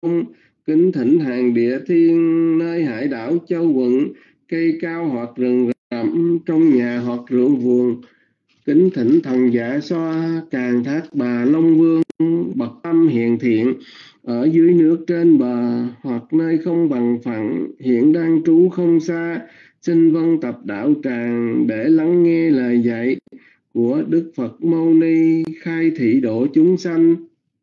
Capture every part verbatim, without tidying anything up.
kính thỉnh hàng địa thiên nơi hải đảo châu quận, cây cao hoặc rừng rậm, trong nhà hoặc ruộng vườn. Kính thỉnh thần dạ xoa, càn thác bà Long Vương, bậc tâm hiền thiện, ở dưới nước trên bờ, hoặc nơi không bằng phẳng, hiện đang trú không xa, xin vân tập đạo tràng để lắng nghe lời dạy của Đức Phật Mâu Ni, khai thị độ chúng sanh.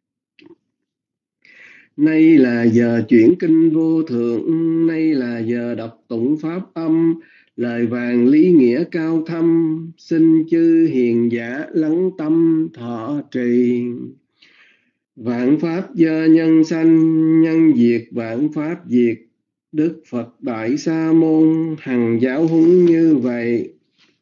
Nay là giờ chuyển kinh vô thượng, nay là giờ đọc tụng pháp âm, lời vàng lý nghĩa cao thâm, xin chư hiền giả lắng tâm thọ trì. Vạn pháp do nhân sanh, nhân diệt vạn pháp diệt, Đức Phật Đại Sa Môn hằng giáo huấn như vậy.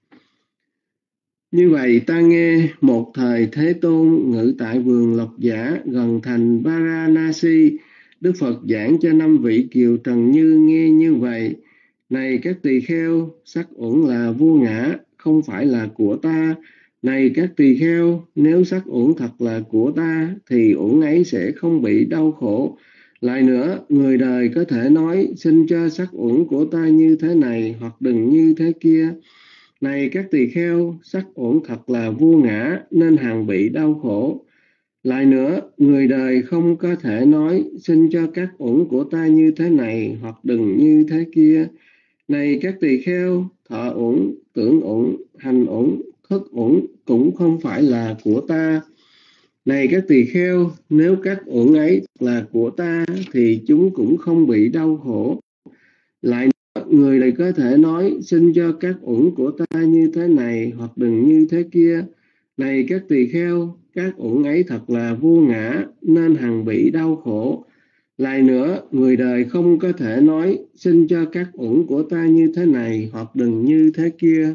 Như vậy ta nghe một thời Thế Tôn ngự tại vườn Lộc Giả gần thành Varanasi, Đức Phật giảng cho năm vị kiều trần như nghe như vậy: này các tỳ kheo, sắc uẩn là vô ngã, không phải là của ta. Này các tỳ kheo, nếu sắc uẩn thật là của ta, thì uẩn ấy sẽ không bị đau khổ. Lại nữa, người đời có thể nói, xin cho sắc uẩn của ta như thế này, hoặc đừng như thế kia. Này các tỳ kheo, sắc uẩn thật là vô ngã, nên hằng bị đau khổ. Lại nữa, người đời không có thể nói, xin cho các uẩn của ta như thế này, hoặc đừng như thế kia. Này các tỳ kheo, thọ uẩn, tưởng uẩn, hành uẩn, thức uẩn cũng không phải là của ta. Này các tỳ kheo, nếu các uẩn ấy là của ta, thì chúng cũng không bị đau khổ. Lại nữa, người này có thể nói, xin cho các uẩn của ta như thế này, hoặc đừng như thế kia. Này các tỳ kheo, các uẩn ấy thật là vô ngã, nên hằng bị đau khổ. Lại nữa, người đời không có thể nói, xin cho các uẩn của ta như thế này, hoặc đừng như thế kia.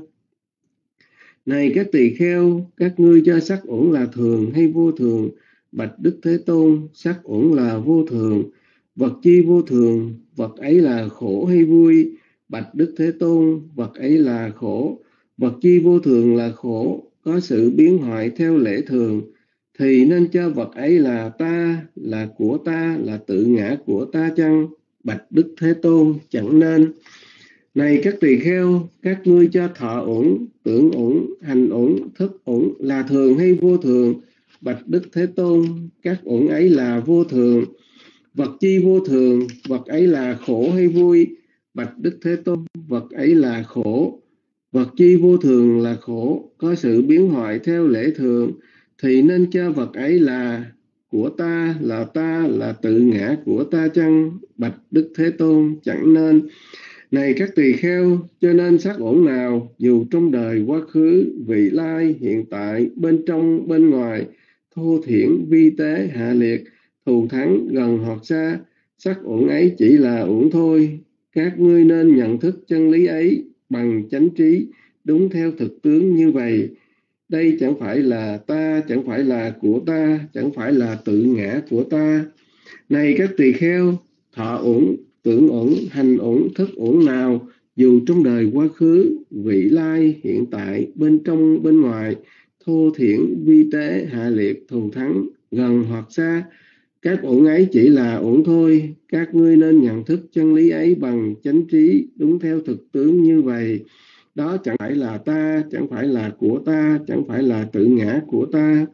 Này các tỳ kheo, các ngươi cho sắc uẩn là thường hay vô thường? Bạch Đức Thế Tôn, sắc uẩn là vô thường. Vật chi vô thường? Vật ấy là khổ hay vui? Bạch Đức Thế Tôn, vật ấy là khổ. Vật chi vô thường là khổ, có sự biến hoại theo lễ thường, thì nên cho vật ấy là ta, là của ta, là tự ngã của ta chăng? Bạch Đức Thế Tôn, chẳng nên. Này các tỳ kheo, các ngươi cho thọ uẩn, tưởng uẩn, hành uẩn, thức uẩn là thường hay vô thường? Bạch Đức Thế Tôn, các uẩn ấy là vô thường. Vật chi vô thường? Vật ấy là khổ hay vui? Bạch Đức Thế Tôn, vật ấy là khổ. Vật chi vô thường là khổ, có sự biến hoại theo lễ thường, thì nên cho vật ấy là của ta, là ta, là tự ngã của ta chăng? Bạch Đức Thế Tôn, chẳng nên. Này các tỳ kheo, cho nên sắc uẩn nào, dù trong đời quá khứ, vị lai, hiện tại, bên trong, bên ngoài, thô thiển, vi tế, hạ liệt, thù thắng, gần hoặc xa, sắc uẩn ấy chỉ là uẩn thôi. Các ngươi nên nhận thức chân lý ấy bằng chánh trí, đúng theo thực tướng như vậy. Đây chẳng phải là ta, chẳng phải là của ta, chẳng phải là tự ngã của ta. Này các tỳ kheo, thọ uẩn, tưởng uẩn, hành uẩn, thức uẩn nào, dù trong đời quá khứ, vị lai, hiện tại, bên trong, bên ngoài, thô thiển, vi tế, hạ liệt, thù thắng, gần hoặc xa, các uẩn ấy chỉ là uẩn thôi. Các ngươi nên nhận thức chân lý ấy bằng chánh trí, đúng theo thực tướng như vậy. Đó chẳng phải là ta, chẳng phải là của ta, chẳng phải là tự ngã của ta.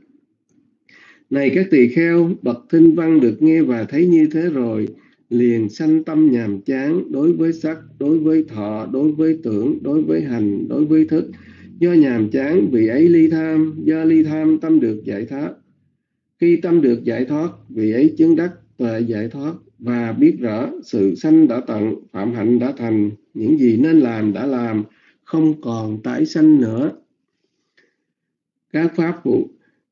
Này các tỳ kheo, bậc thinh văn được nghe và thấy như thế rồi, liền sanh tâm nhàm chán đối với sắc, đối với thọ, đối với tưởng, đối với hành, đối với thức. Do nhàm chán, vị ấy ly tham, do ly tham tâm được giải thoát. Khi tâm được giải thoát, vị ấy chứng đắc tuệ giải thoát và biết rõ sự sanh đã tận, phạm hạnh đã thành, những gì nên làm đã làm, không còn tái sanh nữa. Các pháp phụ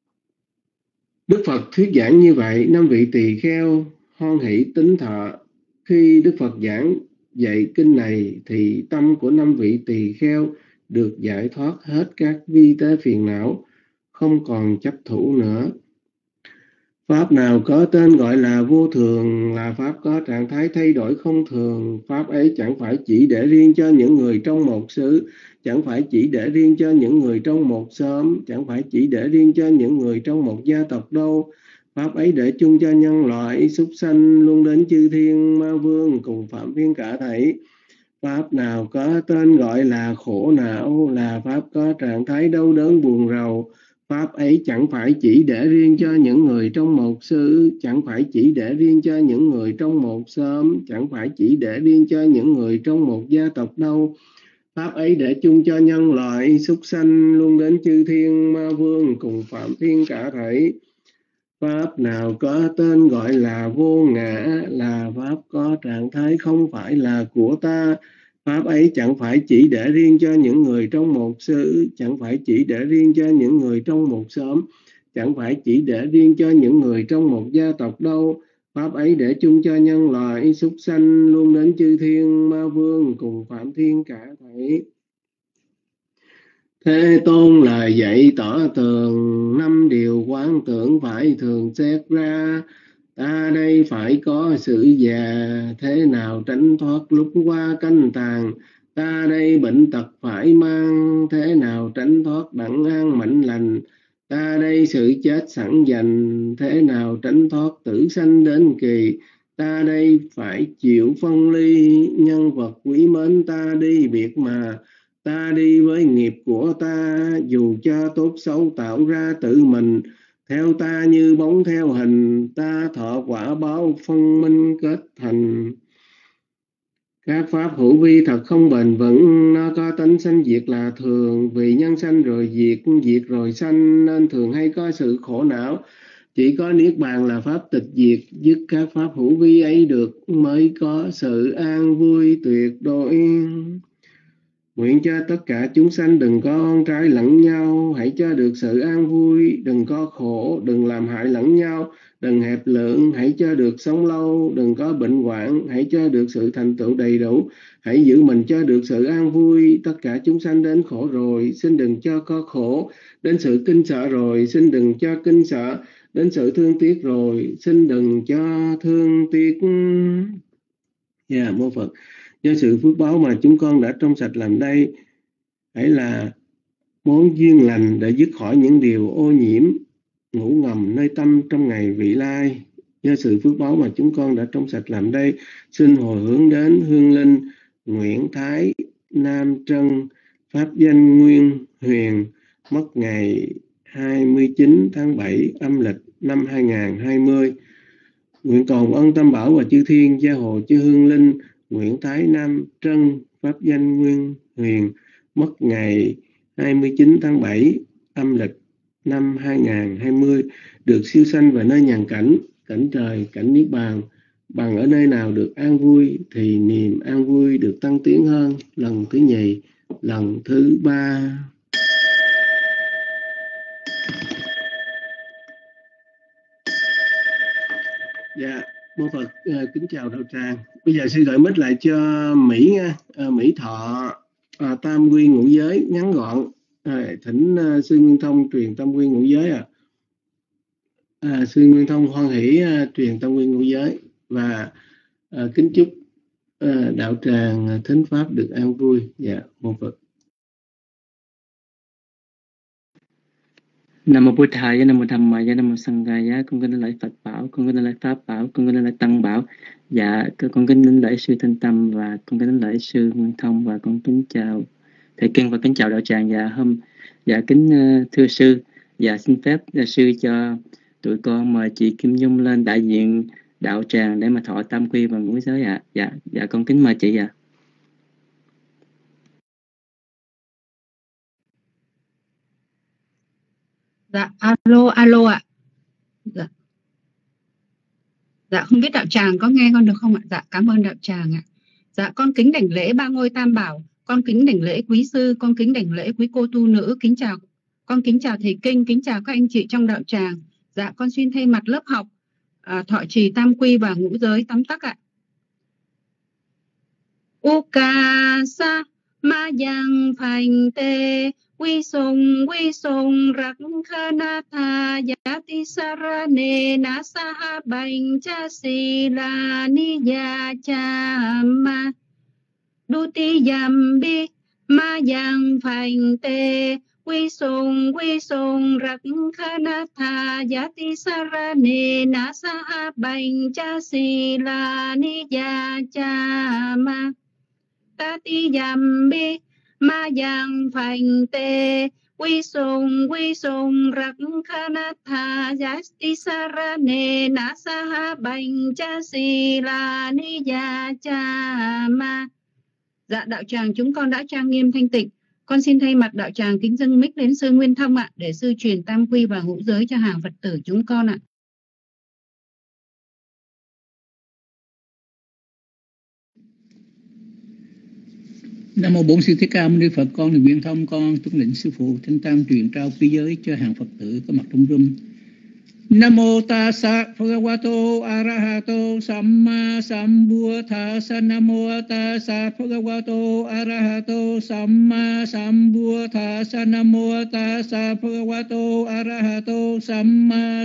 Đức Phật thuyết giảng như vậy, năm vị tỳ kheo hoan hỷ tín thọ. Khi Đức Phật giảng dạy kinh này, thì tâm của năm vị tỳ kheo được giải thoát hết các vi tế phiền não, không còn chấp thủ nữa. Pháp nào có tên gọi là vô thường, là Pháp có trạng thái thay đổi không thường. Pháp ấy chẳng phải chỉ để riêng cho những người trong một xứ, chẳng phải chỉ để riêng cho những người trong một xóm, chẳng phải chỉ để riêng cho những người trong một gia tộc đâu, Pháp ấy để chung cho nhân loại súc sanh luôn đến chư thiên ma vương cùng phạm thiên cả thảy. Pháp nào có tên gọi là khổ não, là Pháp có trạng thái đau đớn buồn rầu. Pháp ấy chẳng phải chỉ để riêng cho những người trong một xứ, chẳng phải chỉ để riêng cho những người trong một xóm, chẳng phải chỉ để riêng cho những người trong một gia tộc đâu. Pháp ấy để chung cho nhân loại súc sanh luôn đến chư thiên ma vương cùng phạm thiên cả thảy. Pháp nào có tên gọi là vô ngã, là Pháp có trạng thái không phải là của ta. Pháp ấy chẳng phải chỉ để riêng cho những người trong một xứ, chẳng phải chỉ để riêng cho những người trong một xóm, chẳng phải chỉ để riêng cho những người trong một gia tộc đâu. Pháp ấy để chung cho nhân loại súc sanh luôn đến chư thiên ma vương cùng phạm thiên cả thảy. Thế Tôn lời dạy tỏ tường năm điều quán tưởng phải thường xét ra. Ta đây phải có sự già, thế nào tránh thoát lúc qua canh tàn. Ta đây bệnh tật phải mang, thế nào tránh thoát đặng an mạnh lành. Ta đây sự chết sẵn dành, thế nào tránh thoát tử sanh đến kỳ. Ta đây phải chịu phân ly, nhân vật quý mến ta đi biệt mà. Ta đi với nghiệp của ta, dù cho tốt xấu tạo ra tự mình. Theo ta như bóng theo hình, ta thọ quả báo phân minh kết thành. Các pháp hữu vi thật không bền vững, nó có tánh sanh diệt là thường. Vì nhân sanh rồi diệt, diệt rồi sanh, nên thường hay có sự khổ não. Chỉ có Niết Bàn là pháp tịch diệt, dứt các pháp hữu vi ấy được, mới có sự an vui tuyệt đối. Nguyện cho tất cả chúng sanh đừng có oan trái lẫn nhau, hãy cho được sự an vui, đừng có khổ, đừng làm hại lẫn nhau, đừng hẹp lượng, hãy cho được sống lâu, đừng có bệnh hoạn, hãy cho được sự thành tựu đầy đủ, hãy giữ mình cho được sự an vui. Tất cả chúng sanh đến khổ rồi, xin đừng cho có khổ, đến sự kinh sợ rồi, xin đừng cho kinh sợ, đến sự thương tiếc rồi, xin đừng cho thương tiếc. Dạ, yeah, mô Phật. Do sự phước báo mà chúng con đã trong sạch làm đây, hãy là món duyên lành để dứt khỏi những điều ô nhiễm ngủ ngầm nơi tâm trong ngày vị lai. Do sự phước báo mà chúng con đã trong sạch làm đây, xin hồi hướng đến hương linh Nguyễn Thái Nam Trân, pháp danh Nguyên Huyền, mất ngày hai mươi chín tháng bảy âm lịch năm hai nghìn không trăm hai mươi. Nguyện cầu ân Tam Bảo và chư thiên gia hộ chư hương linh Nguyễn Thái Nam Trân, pháp danh Nguyên Huyền, mất ngày hai mươi chín tháng bảy âm lịch năm hai nghìn không trăm hai mươi, được siêu sanh về nơi nhàn cảnh, cảnh trời, cảnh Niết Bàn. Bằng ở nơi nào được an vui thì niềm an vui được tăng tiến hơn lần thứ nhì, lần thứ ba. Dạ, mô Phật uh, kính chào đạo tràng. Bây giờ sư gửi mic lại cho Mỹ nha, uh, Mỹ Thọ uh, tam quy ngũ giới ngắn gọn. Uh, thỉnh uh, sư Nguyên Thông truyền tam quy ngũ giới à. Uh, sư Nguyên Thông hoan hỷ uh, truyền tam quy ngũ giới và uh, kính chúc uh, đạo tràng uh, thính pháp được an vui. Dạ, mô Phật. Nam mô Bụt Thầy, Nam mô Tham Maya, Nam mô Sangha Gaya. Con kính lễ Phật bảo, con kính lễ Pháp bảo, con kính lễ Tăng bảo. Dạ, con kính lễ sư Thanh Tâm và con kính lễ sư Nguyên Thông và con kính chào thầy Kinh và kính chào đạo tràng. Dạ hôm, dạ kính uh, thưa sư, dạ xin phép là sư cho tụi con mời chị Kim Nhung lên đại diện đạo tràng để mà thọ tam quy và ngũ giới ạ. À. Dạ, dạ con kính mời chị ạ. À. Dạ, alo, alo ạ. Dạ. Dạ, không biết đạo tràng có nghe con được không ạ? Dạ, cảm ơn đạo tràng ạ. Dạ, con kính đảnh lễ ba ngôi tam bảo, con kính đảnh lễ quý sư, con kính đảnh lễ quý cô tu nữ, kính chào. Con kính chào thầy Kinh, kính chào các anh chị trong đạo tràng. Dạ, con xin thay mặt lớp học à, thọ trì tam quy và ngũ giới tóm tắt ạ. Ukasa ma yang phành tê quy sung quy sung rắc khana tha yati sarane na saha bành cha si la ni ya cha ma duti yam bi ma yang phành tê quy sung quy sung rắc khana tha yati sarane nasa bành cha si la ni ya cha ma tati yam bi ma yang phành tê quy sung quy sung rắc khana tha yati sarane nasa bành cha si la ni ya cha ma. Dạ đạo tràng chúng con đã trang nghiêm thanh tịnh. Con xin thay mặt đạo tràng kính dâng mic đến sư Nguyên Thông ạ, để sư truyền tam quy và ngũ giới cho hàng Phật tử chúng con ạ. Nam mô Bổn Sư Thích Ca Mâu Ni Phật. Con là Nguyên Thông, con tuân lệnh sư phụ thanh tam truyền trao quy giới cho hàng Phật tử có mặt trong room. Nam mô Tassa Bhagavato Arahato Samma Sambuddhassa. Nam mô Tassa Bhagavato Arahato Samma Sambuddhassa. Nam mô Tassa Bhagavato Arahato Samma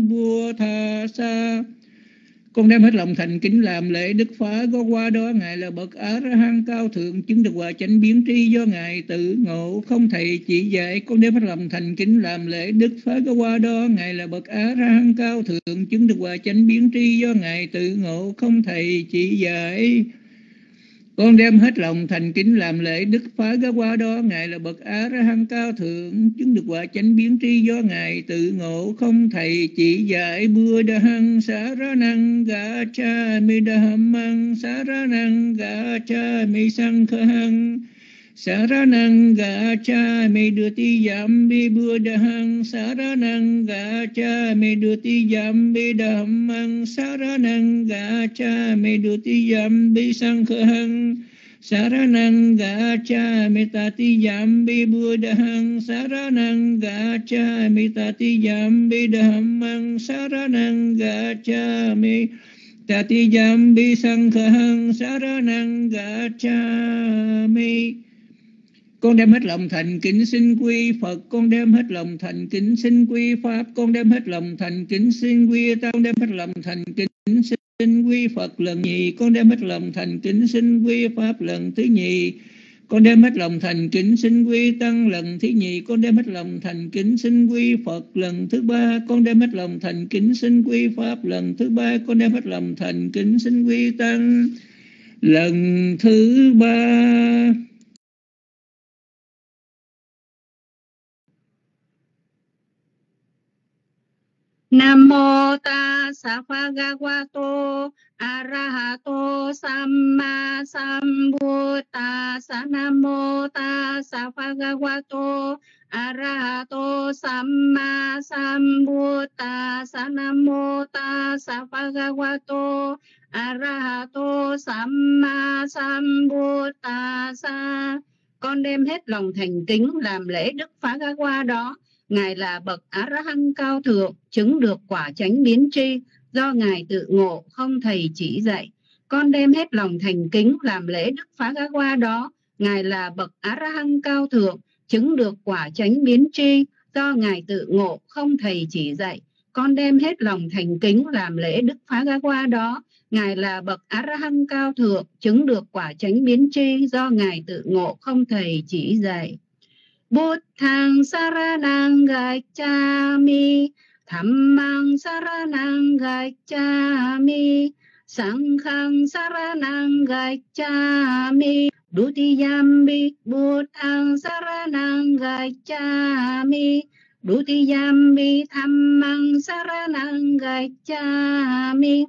Sambuddhassa. Con đem hết lòng thành kính làm lễ Đức Phật có qua đó Ngài là bậc A-la-hán cao thượng, chứng được quả chánh biến tri do Ngài tự ngộ không thầy chỉ dạy. Con đem hết lòng thành kính làm lễ Đức Phật có qua đó Ngài là bậc A-la-hán cao thượng, chứng được quả chánh biến tri do Ngài tự ngộ không thầy chỉ dạy. Con đem hết lòng thành kính làm lễ Đức Phật có qua đó Ngài là bậc A-la-hán cao thượng, chứng được quả chánh biến tri do Ngài tự ngộ không thầy chỉ dạy. Buddhang saranang gacchami dhammang saranang gacchami sanghang saranang gacchami dutiyampi buddhang saranang gacchami dutiyampi dhammang saranang gacchami dutiyampi sanghang saranang gacchami tatiyampi buddhang saranang gacchami tatiyampi dhammang saranang gacchami tatiyampi sanghang saranang gacchami. Con đem hết lòng thành kính xin quy Phật, con đem hết lòng thành kính xin quy Pháp, con đem hết lòng thành kính xin quy Tăng, con đem hết lòng thành kính xin quy Phật lần nhì, con đem hết lòng thành kính xin quy Pháp lần thứ nhì, con đem hết lòng thành kính xin quy Tăng lần thứ nhì, con đem hết lòng thành kính xin quy Phật lần thứ ba, con đem hết lòng thành kính xin quy Pháp lần thứ ba, con đem hết lòng thành kính xin quy Tăng lần thứ ba. Nam mô Tassa Bhagavato Arahato Samma Sambuddhassa. Nam mô Tassa Bhagavato Arahato Samma Sambuddhassa. Nam mô Tassa Bhagavato Arahato Samma Sambuddhassa. Con đem hết lòng thành kính làm lễ Đức Phá Ga Qua đó Ngài là bậc A-la-hán cao thượng, chứng được quả chánh biến tri do Ngài tự ngộ không thầy chỉ dạy. Con đem hết lòng thành kính làm lễ Đức Phá Ga Qua đó Ngài là bậc A-la-hán cao thượng, chứng được quả chánh biến tri do Ngài tự ngộ không thầy chỉ dạy. Con đem hết lòng thành kính làm lễ Đức Phá Ga Qua đó Ngài là bậc A-la-hán cao thượng, chứng được quả chánh biến tri do Ngài tự ngộ không thầy chỉ dạy. Buddhang saranang gacchami, Dhammang saranang gacchami, Sanghang saranang gacchami, Dutiyampi Buddhang saranang gacchami, Dutiyampi Dhammang saranang gacchami,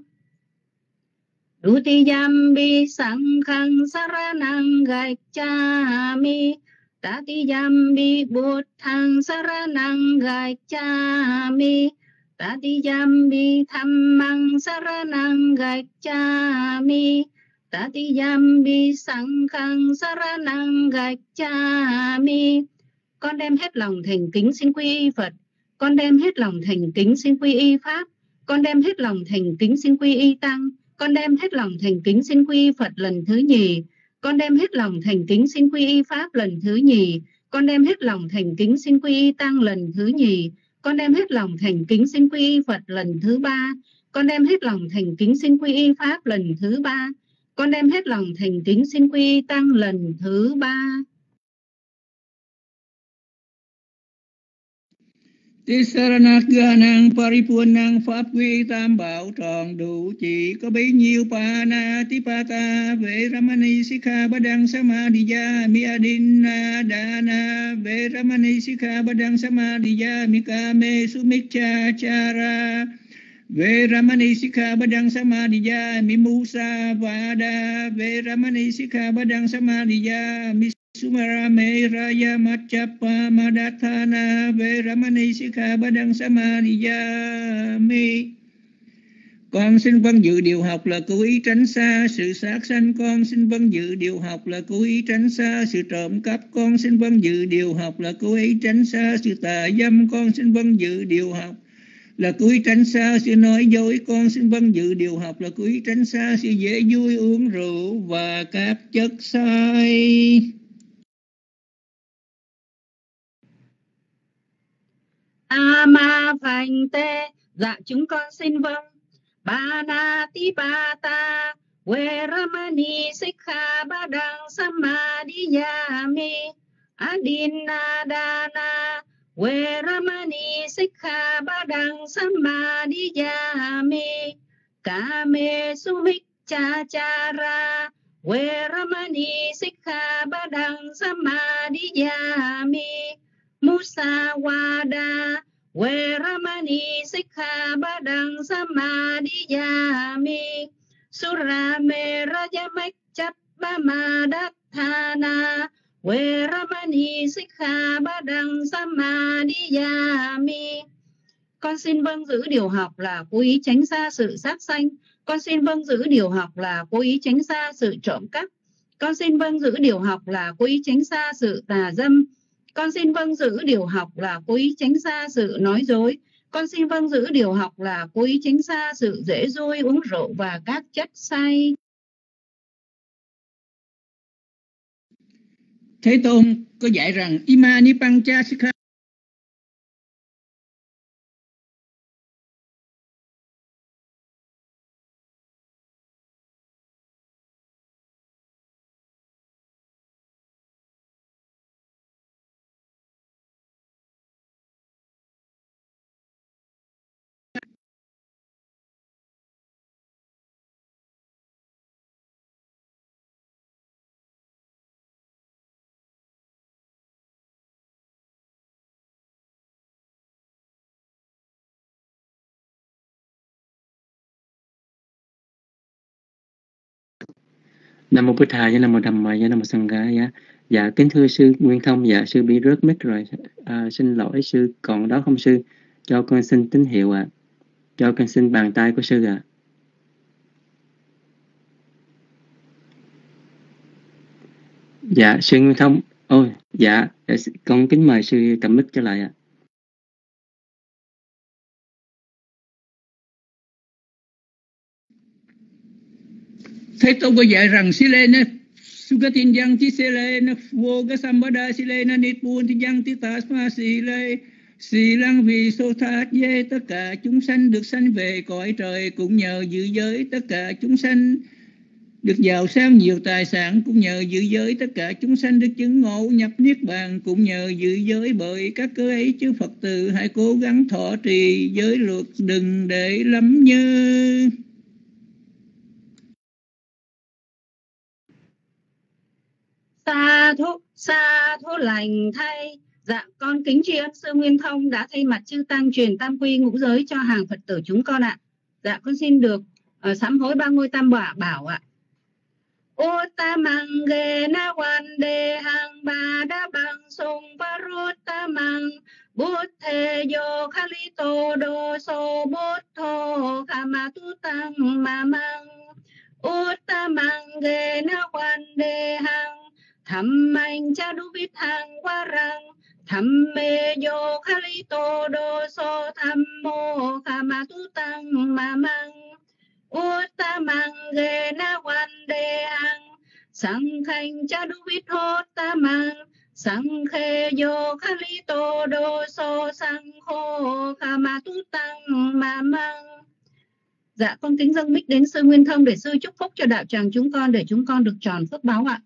Dutiyampi Sanghang saranang gacchami, Tatiyampi Buddhang saranang gacchami, Tatiyampi Dhammang saranang gacchami, Tatiyampi Sanghang saranang gacchami. Con đem hết lòng thành kính xin quy y Phật, con đem hết lòng thành kính xin quy y Pháp, con đem hết lòng thành kính xin quy y Tăng, con đem hết lòng thành kính xin quy y Phật lần thứ nhì, con đem hết lòng thành kính xin quy y Pháp lần thứ nhì, con đem hết lòng thành kính xin quy y Tăng lần thứ nhì, con đem hết lòng thành kính xin quy y Phật lần thứ ba, con đem hết lòng thành kính xin quy y Pháp lần thứ ba, con đem hết lòng thành kính xin quy y Tăng lần thứ ba. Tisaranaganang Paripunang Pháp quy tam bảo tròn đủ, chỉ có bấy nhiêu Panatipata Vệ Ramani Sikha Badang Samadhiya Miadina Dana Vệ Ramani Sikha Badang Samadhiya Mikame Sumikcha Chara Vệ Ramani Sikha Badang Samadhiya Mimusa Vada Vệ Ramani Sikha Badang Samadhiya Sumarame Raya Machapa Madathana Về Ramani Sikha Badang Samadhiya Mi. Con xin vâng dự điều học là cố ý tránh xa sự sát sanh. Con xin vâng dự điều học là cố ý tránh xa sự trộm cắp. Con xin vâng dự điều học là cố ý tránh xa sự tà dâm. Con xin vâng dự điều học là cố ý tránh xa sự nói dối. Con xin vâng dự điều học là cố ý tránh xa sự dễ vui uống rượu và các chất say. Ama phanh tê, dạ chúng con xin vâng. Panatipata Vệ Ramani Sikha Badang Samadhiyami Adinadana Vệ Ramani Sikha Badang Samadhiyami Kame Sumikchachara Vệ Ramani Sikha Badang Samadhiyami Musawada Vệ Ramani Sikha Badang Samadhiyami Surame Rajamachapa Madathana Vệ Ramani Sikha Badang Samadhiyami. Con xin vâng giữ điều học là cố ý tránh xa sự sát sanh. Con xin vâng giữ điều học là cố ý tránh xa sự trộm cắp. Con xin vâng giữ điều học là cố ý tránh xa sự tà dâm. Con xin vâng giữ điều học là cố ý tránh xa sự nói dối. Con xin vâng giữ điều học là cố ý tránh xa sự dễ dôi uống rượu và các chất say. Thế Tôn có dạy rằng Imani Pancha Sikha Nam mô Bụt Thầy, Nam mô Dhammā, Nam mô Saṅghā. Dạ kính thưa sư Nguyên Thông, dạ sư bị rớt mic rồi, à, xin lỗi sư, còn đó không sư? Cho con xin tín hiệu ạ. À. Cho con xin bàn tay của sư ạ. À. Dạ sư Nguyên Thông, ôi dạ con kính mời sư cầm mic trở lại ạ. À. Thế Tôn có dạy rằng Silena Sugatin Yang Ti Silena Voga Sambada Silena Nipun Ti Yang Ti Tasma Sile Silang vì sô thát dê, tất cả chúng sanh được sanh về cõi trời cũng nhờ giữ giới. Tất cả chúng sanh được giàu sang nhiều tài sản cũng nhờ giữ giới. Tất cả chúng sanh được chứng ngộ nhập niết bàn cũng nhờ giữ giới. Bởi các cơ ấy chư Phật tử hãy cố gắng thọ trì giới luật, đừng để lắm nhơ. Sa thúc, sa thú lành thay. Dạ con kính tri ân sư Nguyên Thông đã thay mặt chư tăng truyền tam quy ngũ giới cho hàng Phật tử chúng con ạ. Dạ con xin được uh, sám hối ba ngôi tam bảo bảo ạ. Uttamang ge na wan de hang ba da bang sung paruttamang buddhe yo khalito do so buddho kamatu tang mamang. Uttamang ge na wan de hang tham anh cha đu bít hang qua răng tham mê yo khalito do so tham mô kamatu tang mamang. Uttamang ge na wan de hang sang khanh cha đu bít hốt tamang sang khe yo khalito do so sang khô kamatu tang mamang. Dạ con kính dâng mic đến sư Nguyên Thông để sư chúc phúc cho đạo tràng chúng con để chúng con được tròn phước báo ạ.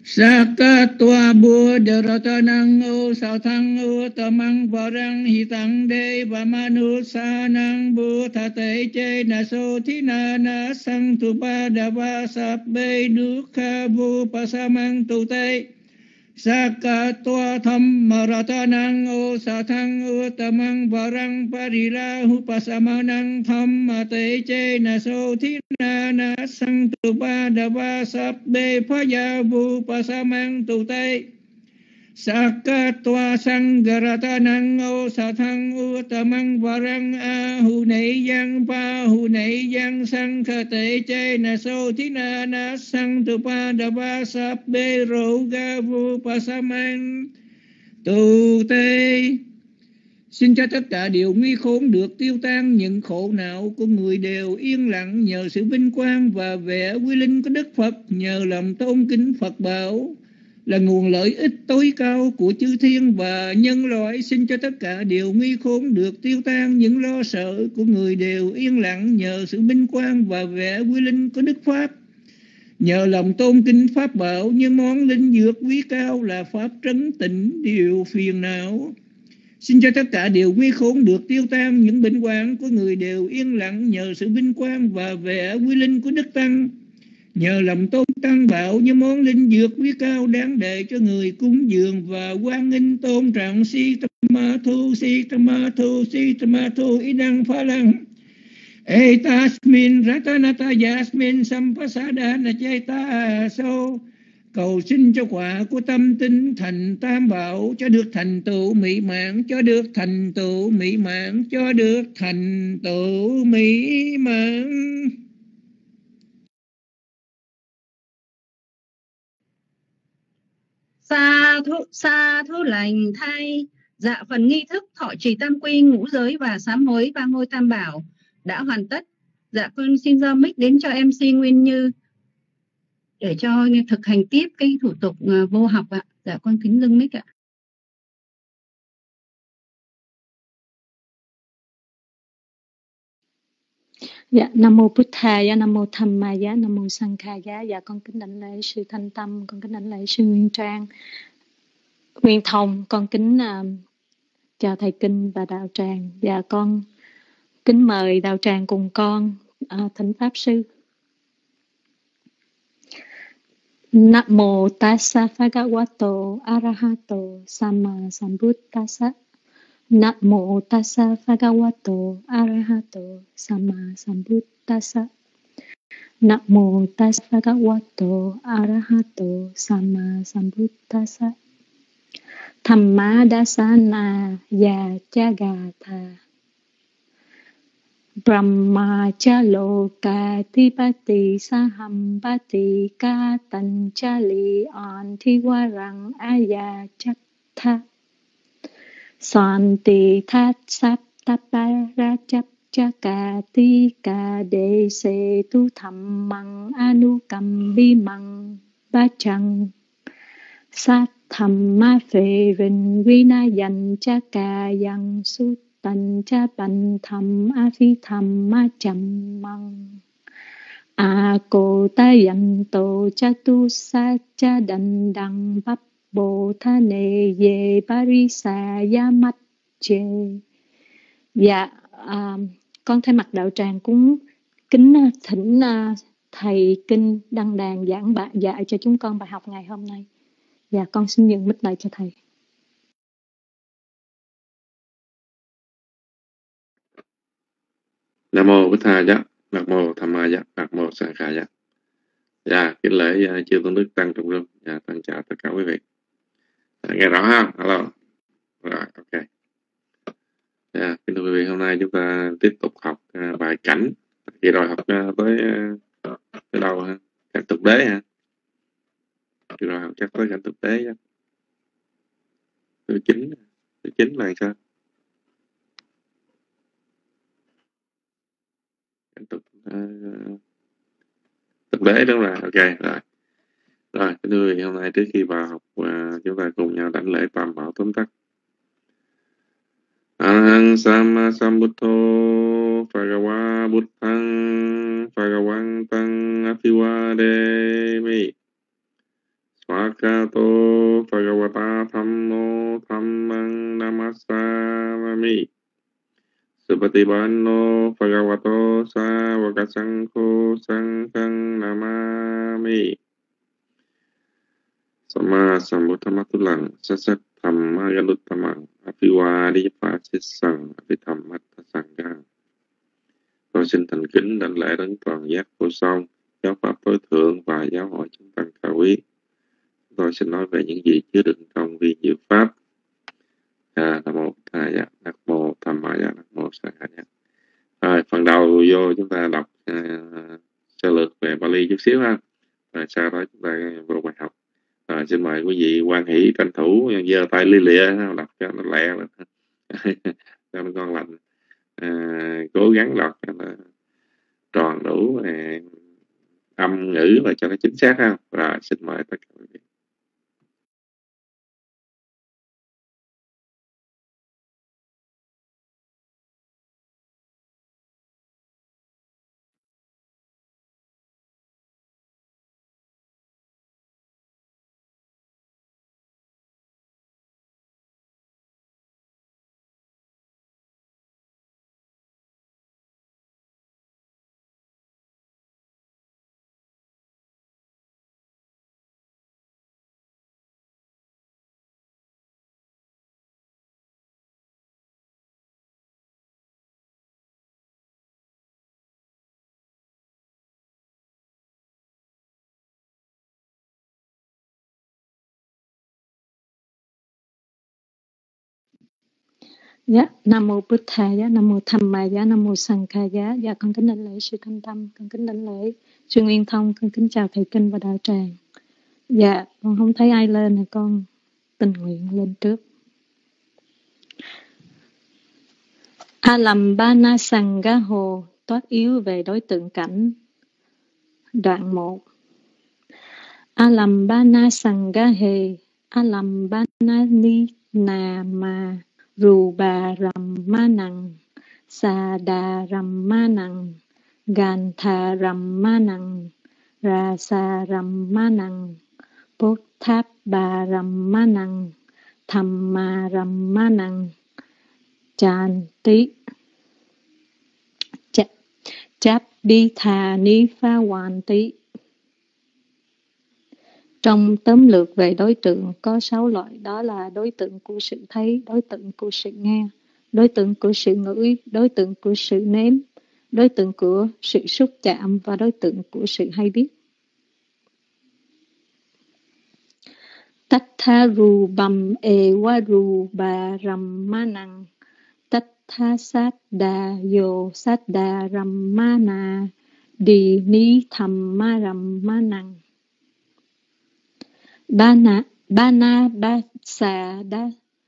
Sakatwa buddharatanang o sathang o tamang varang hitang de vamanusanang buddhate che na so thina na sang tu pa dava sabbe dukkha vupasamang tu te Sakatwa dhammaratanang o sathang o tamang varang parilahu pasamanang dhammate che na so thina na sang tu pa dava sabbe phaya vupasamang tu te Sakatwa sanggaratanang o sathang o tamang varang ahu nei yang pa hu nei yang sang khate che na so thina na sang tu pa dava sabbe roga vupasamang tu te. Xin cho tất cả điều nguy khốn được tiêu tan, những khổ não của người đều yên lặng nhờ sự vinh quang và vẻ quy linh của Đức Phật, nhờ lòng tôn kính Phật bảo là nguồn lợi ích tối cao của chư thiên và nhân loại. Xin cho tất cả điều nguy khốn được tiêu tan, những lo sợ của người đều yên lặng nhờ sự vinh quang và vẻ quy linh của Đức Pháp, nhờ lòng tôn kính Pháp bảo như món linh dược quý cao là Pháp trấn tịnh điều phiền não. Xin cho tất cả điều nguy khốn được tiêu tan, những bệnh hoạn của người đều yên lặng nhờ sự vinh quang và vẻ quy linh của Đức Tăng, nhờ lòng tôn tăng bảo như món linh dược quý cao đáng để cho người cúng dường và quan nghênh tôn trọng. Si tama thu si tama thu si tama thu inang pha lăng etasmin ratanata yasmin sampasadana chaita so. Cầu xin cho quả của tâm tinh thành tam bảo cho được thành tựu mỹ mãn, cho được thành tựu mỹ mãn, cho được thành tựu mỹ mãn. Sa thú sa thú lành thay. Dạ, phần nghi thức thọ trì tam quy, ngũ giới và sám hối ba ngôi tam bảo đã hoàn tất. Dạ, con xin giao mic đến cho em xê Nguyên Như để cho thực hành tiếp cái thủ tục uh, vô học ạ. Dạ, con kính dâng mic ạ. Dạ, Nam mô Bụt Thaya, Nam mô Tham Maya, Nam mô Sankhaya. Dạ, con kính đảnh lễ sư Thanh Tâm, con kính đảnh lễ sư Nguyên Trang, Nguyên Thông, con kính uh, chào thầy Kinh và đạo tràng. Dạ, con kính mời đạo tràng cùng con uh, thỉnh pháp sư. Nam mô Tassa Bhagavato Arahato Samma Sambuddhassa. Nam mô Tassa Bhagavato Arahato Samma Sambuddhassa. Nam mô Tassa Bhagavato Arahato Samma Sambuddhassa. Thamma Dasana Yajagatha Brahma Chaloka Tipati Sahambati Katanchali Antiwarang Ayachatha Santi That Saptaparachap Chakati Kade Se Tu Thammang Anukam Bimang Bachang Sát Thamma Phê Vinh Vinayan Chakayang Sut Tần cha bành thầm a phi thầm ma chậm măng a cô ta dành tổ cha tu sa cha đành đằng bắp bồ tha nề về parisa ya mắt chê. Dạ, à, con thay mặt đạo tràng cũng kính thỉnh uh, thầy Kinh đăng đàn giảng bạ dạy cho chúng con bài học ngày hôm nay. Dạ, con xin nhường mic lại cho thầy. Nam mô Bụt Thaya, Nam mô Tham Maya, Nam mô Sankhaya. Dạ, kính lễ uh, chư tôn đức tăng trong rừng. Dạ, tăng chào tất cả quý vị. Dạ, nghe rõ ha? Alo. Rồi, ok. Dạ, kính thưa quý vị, hôm nay chúng ta tiếp tục học uh, bài cảnh. Khi rồi học uh, tới uh, tới đâu ha? Cảnh thực đế ha? Khi rồi học chắc tới cảnh thực tế. Thứ chín, thứ chín là sao? Tục, uh, thực tế đúng là ok rồi. Rồi, thưa quý vị, hôm nay trước khi vào học uh, chúng ta cùng nhau đảnh lễ tam bảo tóm tắt. Ahang Samma Sambuddho Bhagava Buddhang Bhagavantang Abhivademi Bhagavato Bhagavata Thammo Thammang Namassami Supatipanno Bhagavato Sāvaka Saṅkho Saṅghang Namami Samma Sambuddhamatulang Sasat Thamma Galutamang Apiwadipasisang Apithammatasanggang. Con xin thành kính đảnh lễ đến toàn giác vô song, giáo pháp tối thượng và giáo hội chúng tăng cao quý. Tôi xin nói về những gì chứa đựng trong vi diệu pháp. À, Nam mô Thầy dạ, Nam mô Tham Ma dạ, Nam mô Sa Ca dạ. Rồi, phần đầu vô chúng ta đọc à, sơ lược về Bali chút xíu ha. Rồi sau đó chúng ta vô bài học. Rồi, xin mời quý vị quan hỷ tranh thủ giơ tay lia lịa đọc cho nó lẹ lên. Cho nó ngon lành. À, cố gắng đọc cho nó tròn đủ à, âm ngữ và cho nó chính xác ha. Rồi, xin mời tất cả quý vị. Dạ, Nam mô Bụt Thầy, Nam mô Tham Ma, Nam mô Sanh Ca. Dạ, con kính đảnh lễ sư Thanh Tâm, con kính đảnh lễ sư Nguyên Thông, con kính chào thầy Kinh và đạo tràng. Dạ, con không thấy ai lên thì con tình nguyện lên trước. Alambana Sangha Hồ toát yếu về đối tượng cảnh. Đoạn một. Alambana Sangha Hề Alambana Ni Na Ma Ruba Rammanang Sada Rammanang Gantha Rammanang Rasa Rammanang Pothappa Rammanang Thamma Rammanang Chanti Chapditha Nifawanti. Trong tóm lược về đối tượng có sáu loại, đó là đối tượng của sự thấy, đối tượng của sự nghe, đối tượng của sự ngửi, đối tượng của sự nếm, đối tượng của sự xúc chạm và đối tượng của sự hay biết. Tattha rubam ewa ruba rammanang Tattha saddha yo saddha rammana di ni thamma rammanang. Bana Bana Basa Da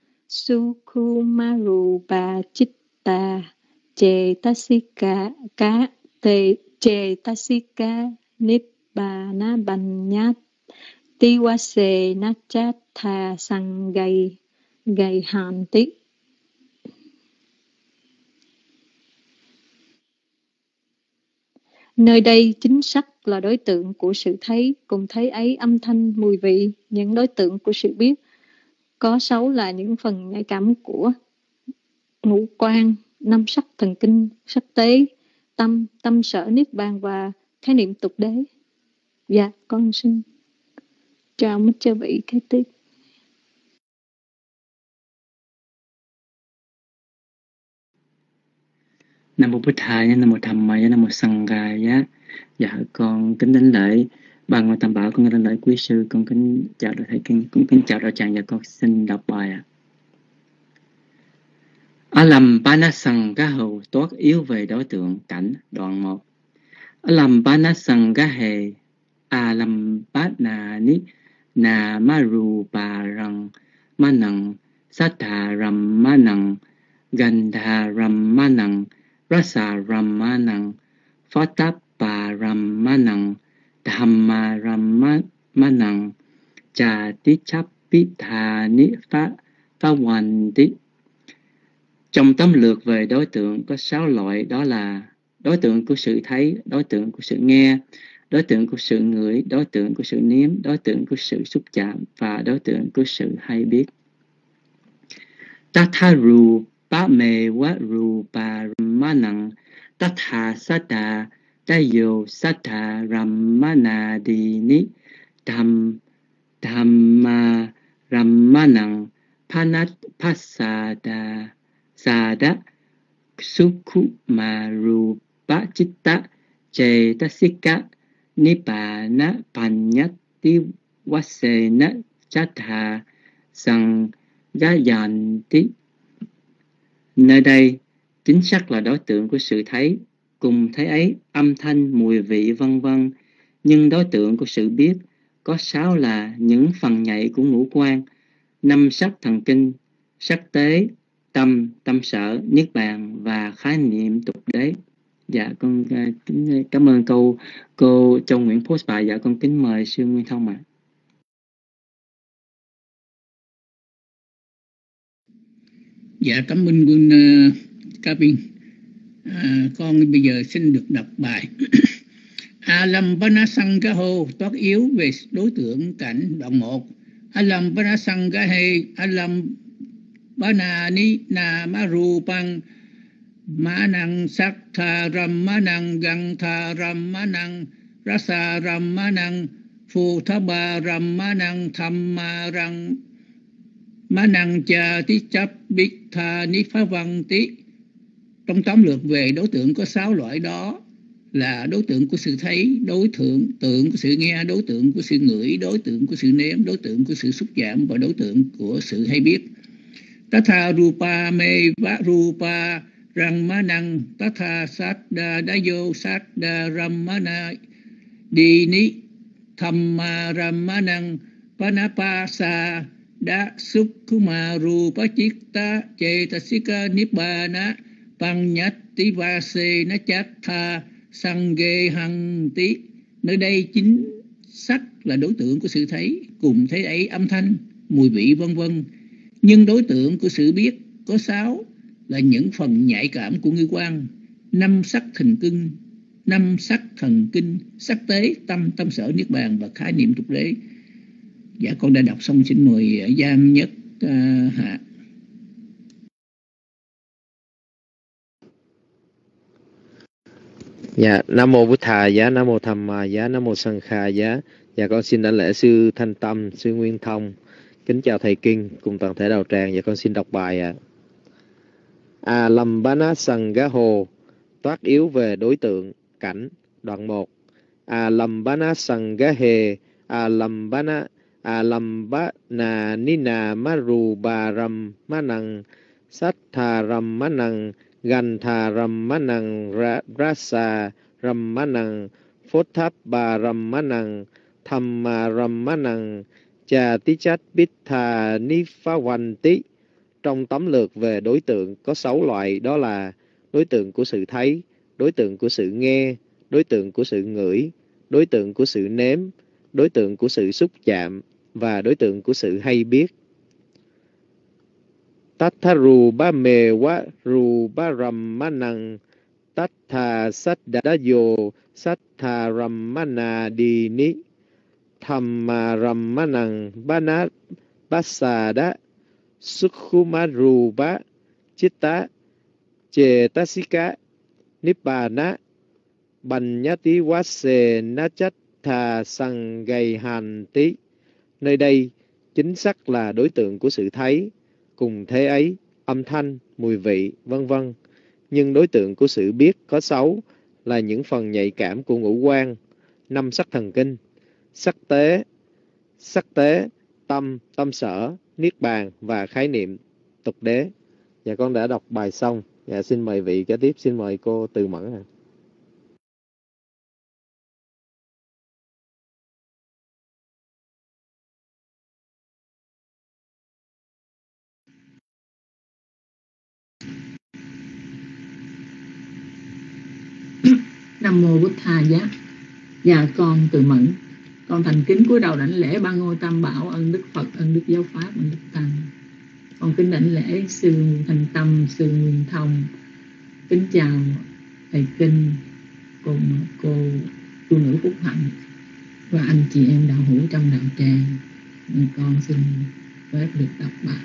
Sukhumarupa Chitta Chetasika Ka Te Chetasika Nibbana Banyat Tiwase Nachatha Sangai Gai Hanti. Nơi đây chính sắc là đối tượng của sự thấy, cùng thấy ấy âm thanh, mùi vị, những đối tượng của sự biết. Có sáu là những phần nhạy cảm của ngũ quan, năm sắc thần kinh, sắc tế, tâm, tâm sở niết bàn và khái niệm tục đế. Dạ, con xin chào mấy chư vị kế tiếp. Nam mô Bụt Thầy, Nam mô Tham Ma, Nam mô Sanh Ca. Dạ, con kính đảnh lễ ba ngôi tam bảo, con kính đảnh lễ quý sư, con kính chào đạo thầy Kinh, con kính chào đạo tràng. Và con xin đọc bài ạ. Alambana Sangha Hầu toát yếu về đối tượng cảnh. Đoạn một. Alambana Sangha Hề Alambana Ni Na Maru Parang Manang Sattha Rammanang Gandha Rammanang Rasa Rammanang Pothappa Rammanang Thamma Rammanang Chati Chapitha Nifawanti. Trong tóm lược về đối tượng có sáu loại, đó là đối tượng của sự thấy, đối tượng của sự nghe, đối tượng của sự ngửi, đối tượng của sự nếm, đối tượng của sự xúc chạm và đối tượng của sự hay biết. Tatharu pa me wa rupa ramanang tatha sada dayo sada ramanadini dham dhamma ramanang panat pasada sada sukhumaru chitta cetasika nibbana panyati vasena chatha sang Jayanti. Nơi đây chính xác là đối tượng của sự thấy, cùng thấy ấy âm thanh, mùi vị vân vân. Nhưng đối tượng của sự biết có sáu là những phần nhạy của ngũ quan, năm sắc thần kinh, sắc tế, tâm, tâm sở, niết bàn và khái niệm tục đế. Dạ con kính cảm ơn câu cô Châu Nguyễn post bài. Dạ con kính mời sư Nguyên Thông ạ. Dạ cảm ơn quân uh, Cabin. À, con bây giờ xin được đọc bài. Alam Panasanggaho toát yếu về đối tượng cảnh đoạn một. Alam Panasanggahe Alam Panani Namarupang Manang Saktha Ramanang Gantha Ramanang Rasa Ramanang Phutaba Ramanang Thamma Rang Manang Cha Tí Chấp Bích Tha Ni Phá Văn Tí. Trong tóm lược về đối tượng có sáu loại đó là đối tượng của sự thấy, đối tượng tượng của sự nghe, đối tượng của sự ngửi, đối tượng của sự nếm, đối tượng của sự xúc chạm và đối tượng của sự hay biết. Tatha rupa me va rupa Ramanang Tatha Saddha Dayo Saddha Ramana Dini Thamma Ramanang Panapasa Da Sukhumaru Pachitta Cetasika Nibbana Panyati Vase Nachatha Sange Hanti. Nơi đây chính sắc là đối tượng của sự thấy, cùng thấy ấy âm thanh, mùi vị vân vân. Nhưng đối tượng của sự biết có sáu là những phần nhạy cảm của ngũ quan, năm sắc thần kinh, năm sắc thần kinh, sắc tế, tâm, tâm sở, niết bàn và khái niệm tục đế. Dạ con đã đọc xong, xin mời Giang Nhất uh, Hạ. Dạ, Nam Mô Bụt Thà Giá, Nam Mô Tham Ma Giá, Nam Mô Sanh Kha Giá. Dạ con xin đảnh lễ sư Thanh Tâm, sư Nguyên Thông. Kính chào thầy Kinh cùng toàn thể đạo tràng. Dạ con xin đọc bài ạ. À. Alambana Sanggaho toát yếu về đối tượng cảnh. Đoạn một. Alambana Sanggahe Alambana Alambana Nina Maru Baram Manang Sattha Ramanang Gantha Ramanang Rasa Ramanang Photthapa Ramanang Thamma Ramanang Chatichat Bittha Nifawanti. Trong tóm lược về đối tượng có sáu loại, đó là đối tượng của sự thấy, đối tượng của sự nghe, đối tượng của sự ngửi, đối tượng của sự nếm, đối tượng của sự xúc chạm và đối tượng của sự hay biết. Tatharu ba me wa ru ba ramanang tatha saddadayo sattha ramana dini thamma ramanang banat basada sukhumarupa chitta cetasika nibbana banyati vase nachatha sangai hanti. Nơi đây chính xác là đối tượng của sự thấy, cùng thế ấy âm thanh, mùi vị vân vân. Nhưng đối tượng của sự biết có sáu là những phần nhạy cảm của ngũ quan, năm sắc thần kinh, sắc tế, sắc tế, tâm, tâm sở, niết bàn và khái niệm tục đế. Dạ con đã đọc bài xong. Dạ xin mời vị kế tiếp, xin mời cô Từ Mẫn ạ. Nam Mô Bụt Thà Giá. Dạ con Từ Mẫn, con thành kính cúi đầu đảnh lễ ba ngôi tam bảo, ân Đức Phật, ân Đức Giáo Pháp, ân Đức Tăng. Con kính đảnh lễ sư Thành Tâm, sư Nguyên Thông. Kính chào thầy Kinh cùng cô phụ nữ phúc hạnh và anh chị em đạo hữu trong đạo tràng. Con xin phép được đọc bài.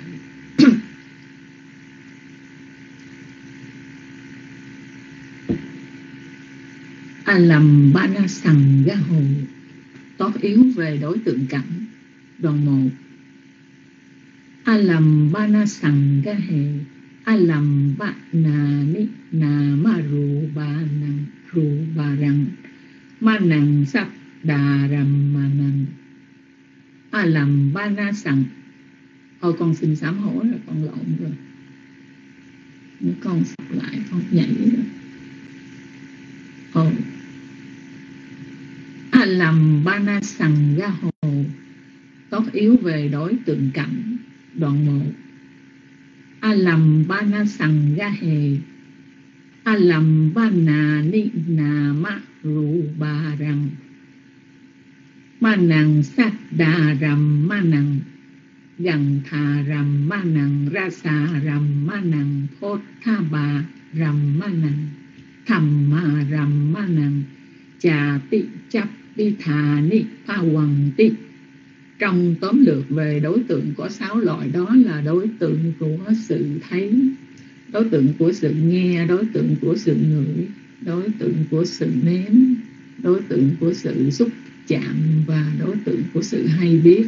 A lầm ba na sằng ga hồ, tót yếu về đối tượng cảnh. Đoạn một. A lầm ba na sằng ga hề, a lầm ba na ni na ma ru ba năng ru ba răng ma năng sắp đà rầm ma năng. A lầm ba na sằng. Thôi con xin sám hối rồi, con lộn rồi. Nếu con sắp lại, con nhảy rồi. Ồ. A lầm ba na sằng ga hồ, tót yếu về đối tượng cảnh. Đoạn một. A lầm ba na sằng ga hề, a lầm ba na ni na ma ru ba răng ma năng sát đà rầm ma năng gần thà rầm ma năng ra xà rầm ma năng phốt tha bà rầm ma năng thầm ma rầm ma năng chà tị chấp đi thà ni pha quần tị. Trong tóm lược về đối tượng có sáu loại, đó là đối tượng của sự thấy, đối tượng của sự nghe, đối tượng của sự ngửi, đối tượng của sự nếm, đối tượng của sự xúc chạm và đối tượng của sự hay biết.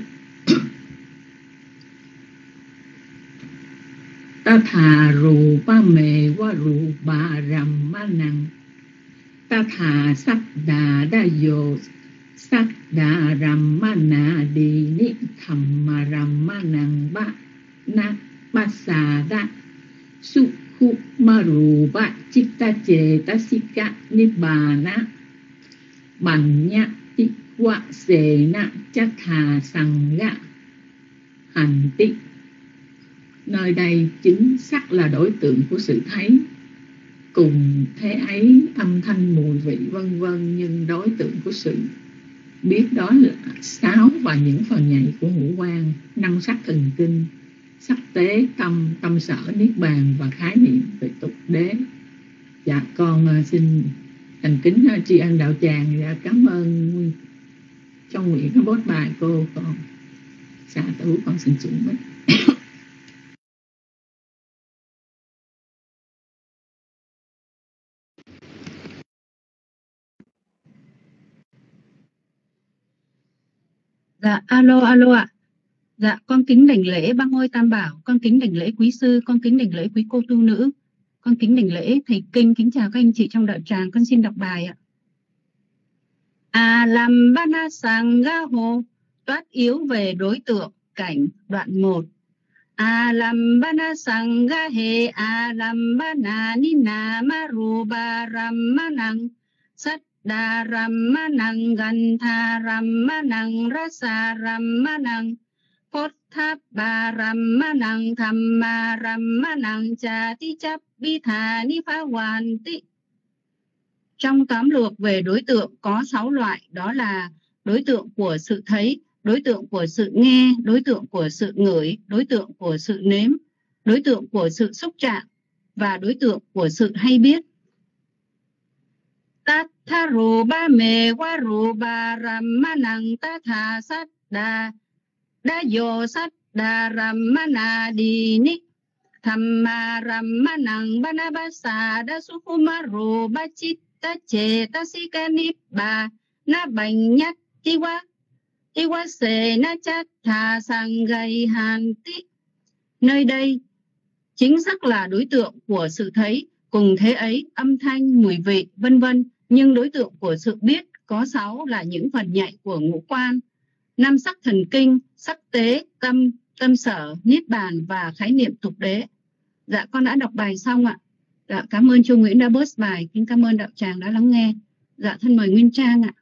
Ta thà rù ba mề qua rù bà rầm ma năng, ta thà sắc đà đa dồ sắc đà rầm ma nà đi ni thầm mà rầm ma năng ba na ba xà đa su khu ma rù ba chít ta chê ta si ca ni bà na bằng nhá ti qua xê na cha thà sằng gạ hành ti. Nơi đây chính xác là đối tượng của sự thấy, cùng thế ấy âm thanh mùi vị vân vân, nhưng đối tượng của sự biết đó là sáu và những phần nhạy của ngũ quan, năm sắc thần kinh, sắc tế, tâm, tâm sở, niết bàn và khái niệm về tục đế. Dạ con xin thành kính tri ân đạo tràng và cảm ơn trong nguyện cái bốt bài cô con xả tử con xin xuống với. Dạ, alo, alo ạ. Dạ, con kính đảnh lễ ba ngôi tam bảo, con kính đảnh lễ quý sư, con kính đảnh lễ quý cô tu nữ, con kính đảnh lễ thầy kinh, kính chào các anh chị trong đạo tràng, con xin đọc bài ạ. A làm ba na sang ga hồ, toát yếu về đối tượng cảnh. Đoạn một. A làm ba na sang ga hề, a làm ba na ni na ma ru ba ram ma năng sát đà ram ma năng gần tha ram ma năng ra sa ram ma năng phốt tháp bà ram ma năng tham ma ram ma năng cha ti chấp bi thà ni phá hoàn ti. Trong tóm lược về đối tượng có sáu loại, đó là đối tượng của sự thấy, đối tượng của sự nghe, đối tượng của sự ngửi, đối tượng của sự nếm, đối tượng của sự xúc chạm và đối tượng của sự hay biết. Ta tha rù ba mề qua rù ba ram ma năng ta tha sát đà đa dồ sát đà ram ma na đi ni tham ma ram ma năng ba na ba sa đa su phu ma rù ba chít ta chê ta si ca ni bà na bành nhát ti qua ti qua xê na chát thà sang gây hàn tí. Nơi đây chính xác là đối tượng của sự thấy, cùng thế ấy âm thanh, mùi vị vân vân, nhưng đối tượng của sự biết có sáu là những phần nhạy của ngũ quan, năm sắc thần kinh, sắc tế, tâm, tâm sở, niết bàn và khái niệm tục đế. Dạ con đã đọc bài xong ạ. Dạ cảm ơn chú Nguyễn đã post bài, kính cảm ơn đạo tràng đã lắng nghe. Dạ thân mời Nguyên Trang ạ.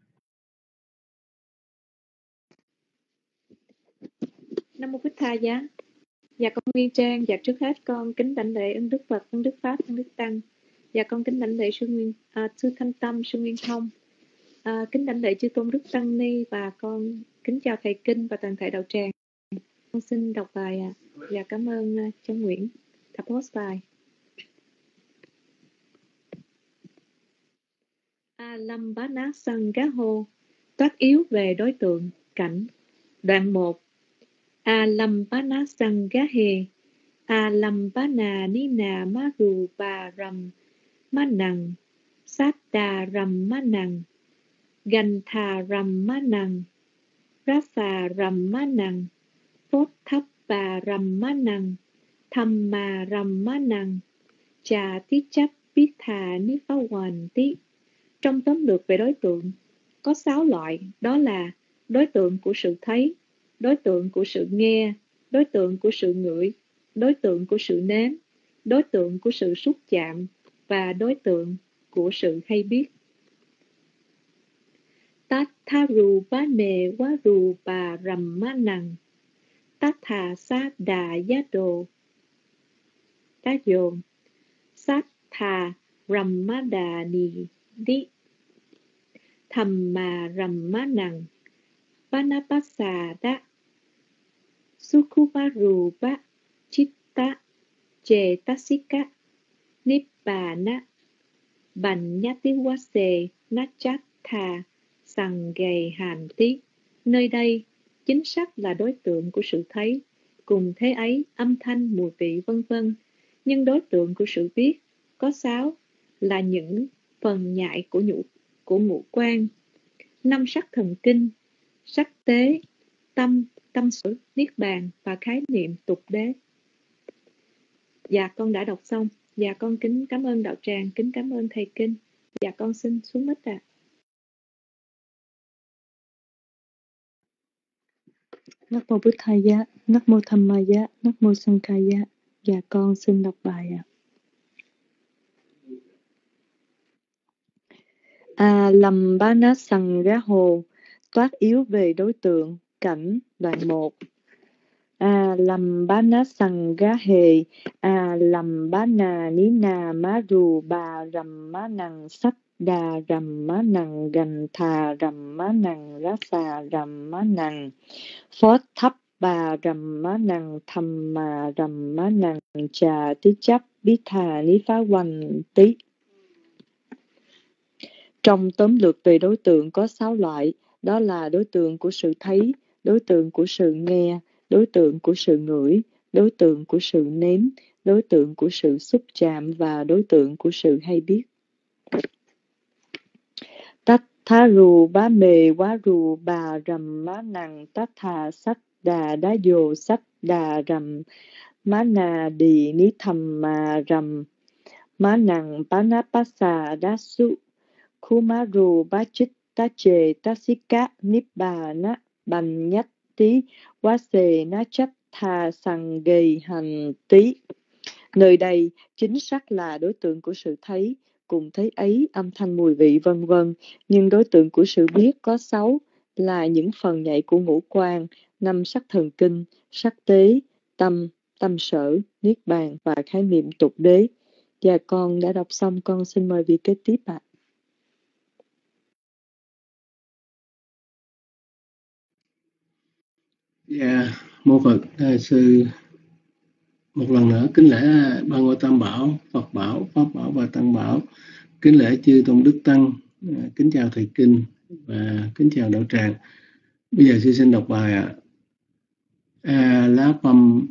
Nam mô Bích Tha Giá. Dạ con Nguyên Trang. Dạ trước hết con kính đảnh lễ ân Đức Phật, ân Đức Pháp, ân Đức Tăng. Dạ con kính đảnh lễ sư Nguyên à, sư Thanh Tâm, sư Nguyên Thông. À, kính đảnh lễ chư tôn Đức Tăng Ni và con kính chào thầy kinh và toàn thể đạo tràng. Con xin đọc bài ạ. À. Dạ cảm ơn uh, Châu Nguyễn đã post bài. A Alambana Sangaho, toát yếu về đối tượng, cảnh. Đoạn một. Alambana Sangahe, Alambana Nina Maru Baram Manang, Satta Ram Manang, Gantha Ram Manang, Rasa Ram Manang, Phốt Thấp Bà Ram Manang, Thamma Ram Manang, Cha Tí Chấp Biết Thà Ní Phá Hoàn Tí. Trong tóm lược về đối tượng, có sáu loại, đó là đối tượng của sự thấy, đối tượng của sự nghe, đối tượng của sự ngửi, đối tượng của sự nếm, đối tượng của sự xúc chạm và đối tượng của sự hay biết. Tatharu Bane Waru Bà Rầm Manang, Tatha Sát Đà Yado Đá dồn, Sát Thà Rầm Má Đà Ni Đi, Thamma Ram Manang, Vanapasa Đá, Sukhumaru Bá Chitta Chetasika, Nibbana, Banyatiwase Nachatha Sangay Hàn Tí. Nơi đây, chính xác là đối tượng của sự thấy, cùng thế ấy âm thanh, mùi vị vân vân. Nhưng đối tượng của sự biết có sáu, là những phần nhại của nhũ của ngũ quan, năm sắc thần kinh, sắc tế, tâm, tâm sở, niết bàn và khái niệm tục đế. Dạ con đã đọc xong. Dạ con kính cảm ơn đạo tràng, kính cảm ơn thầy kinh. Dạ con xin xuống mic ạ. Nắc mô Bụt Thầy Giá, Nắc mô Tham Ma Giá, Nắc mô Sang Kha Giá. Dạ con xin đọc bài ạ. A Lâm Bá Ná Sằng Rá Hồ, toát yếu về đối tượng, cảnh. Đoạn một. A Lâm Bá Ná Sằng Rá Hề, A Lâm Bá Nà Ní Nà Má Rù Bà Rầm Má Nằng Sách Đà Rầm Má Nằng Gành Thà Rầm Má Nằng Rá Xà Rầm Má Nằng Phốt Thấp Bà Rầm Má Nằng Thầm Mà Rầm Má Nằng Trà Tí Chấp Bí Thà Ní Phá Hoành Tí. Trong tóm lược về đối tượng có sáu loại, đó là đối tượng của sự thấy, đối tượng của sự nghe, đối tượng của sự ngửi, đối tượng của sự nếm, đối tượng của sự xúc chạm và đối tượng của sự hay biết. Tát thá rù bá mề quá rù bà rầm má nằng tát thà sách đà đá dồ sách đà rầm má nà đi ní thầm mà rầm má nằng bá ná bá xà đá su Kumaru Bachita Chê Tasika Nibbana Banyat Tí Wase Nachat Tha Sangay Hành Tí. Nơi đây chính xác là đối tượng của sự thấy, cùng thấy ấy âm thanh, mùi vị vân vân. Nhưng đối tượng của sự biết có sáu, là những phần nhạy của ngũ quan, năm sắc thần kinh, sắc tế, tâm, tâm sở, niết bàn và khái niệm tục đế. Và con đã đọc xong, con xin mời vị kế tiếp ạ. À. Dạ, mô Phật Đại sư một lần nữa kính lễ Ba Ngôi Tam Bảo, Phật Bảo, Pháp Bảo và Tăng Bảo, kính lễ chư Tôn Đức Tăng, kính chào thầy kinh và kính chào đạo tràng. Bây giờ sư xin đọc bài ạ. À, lá pầm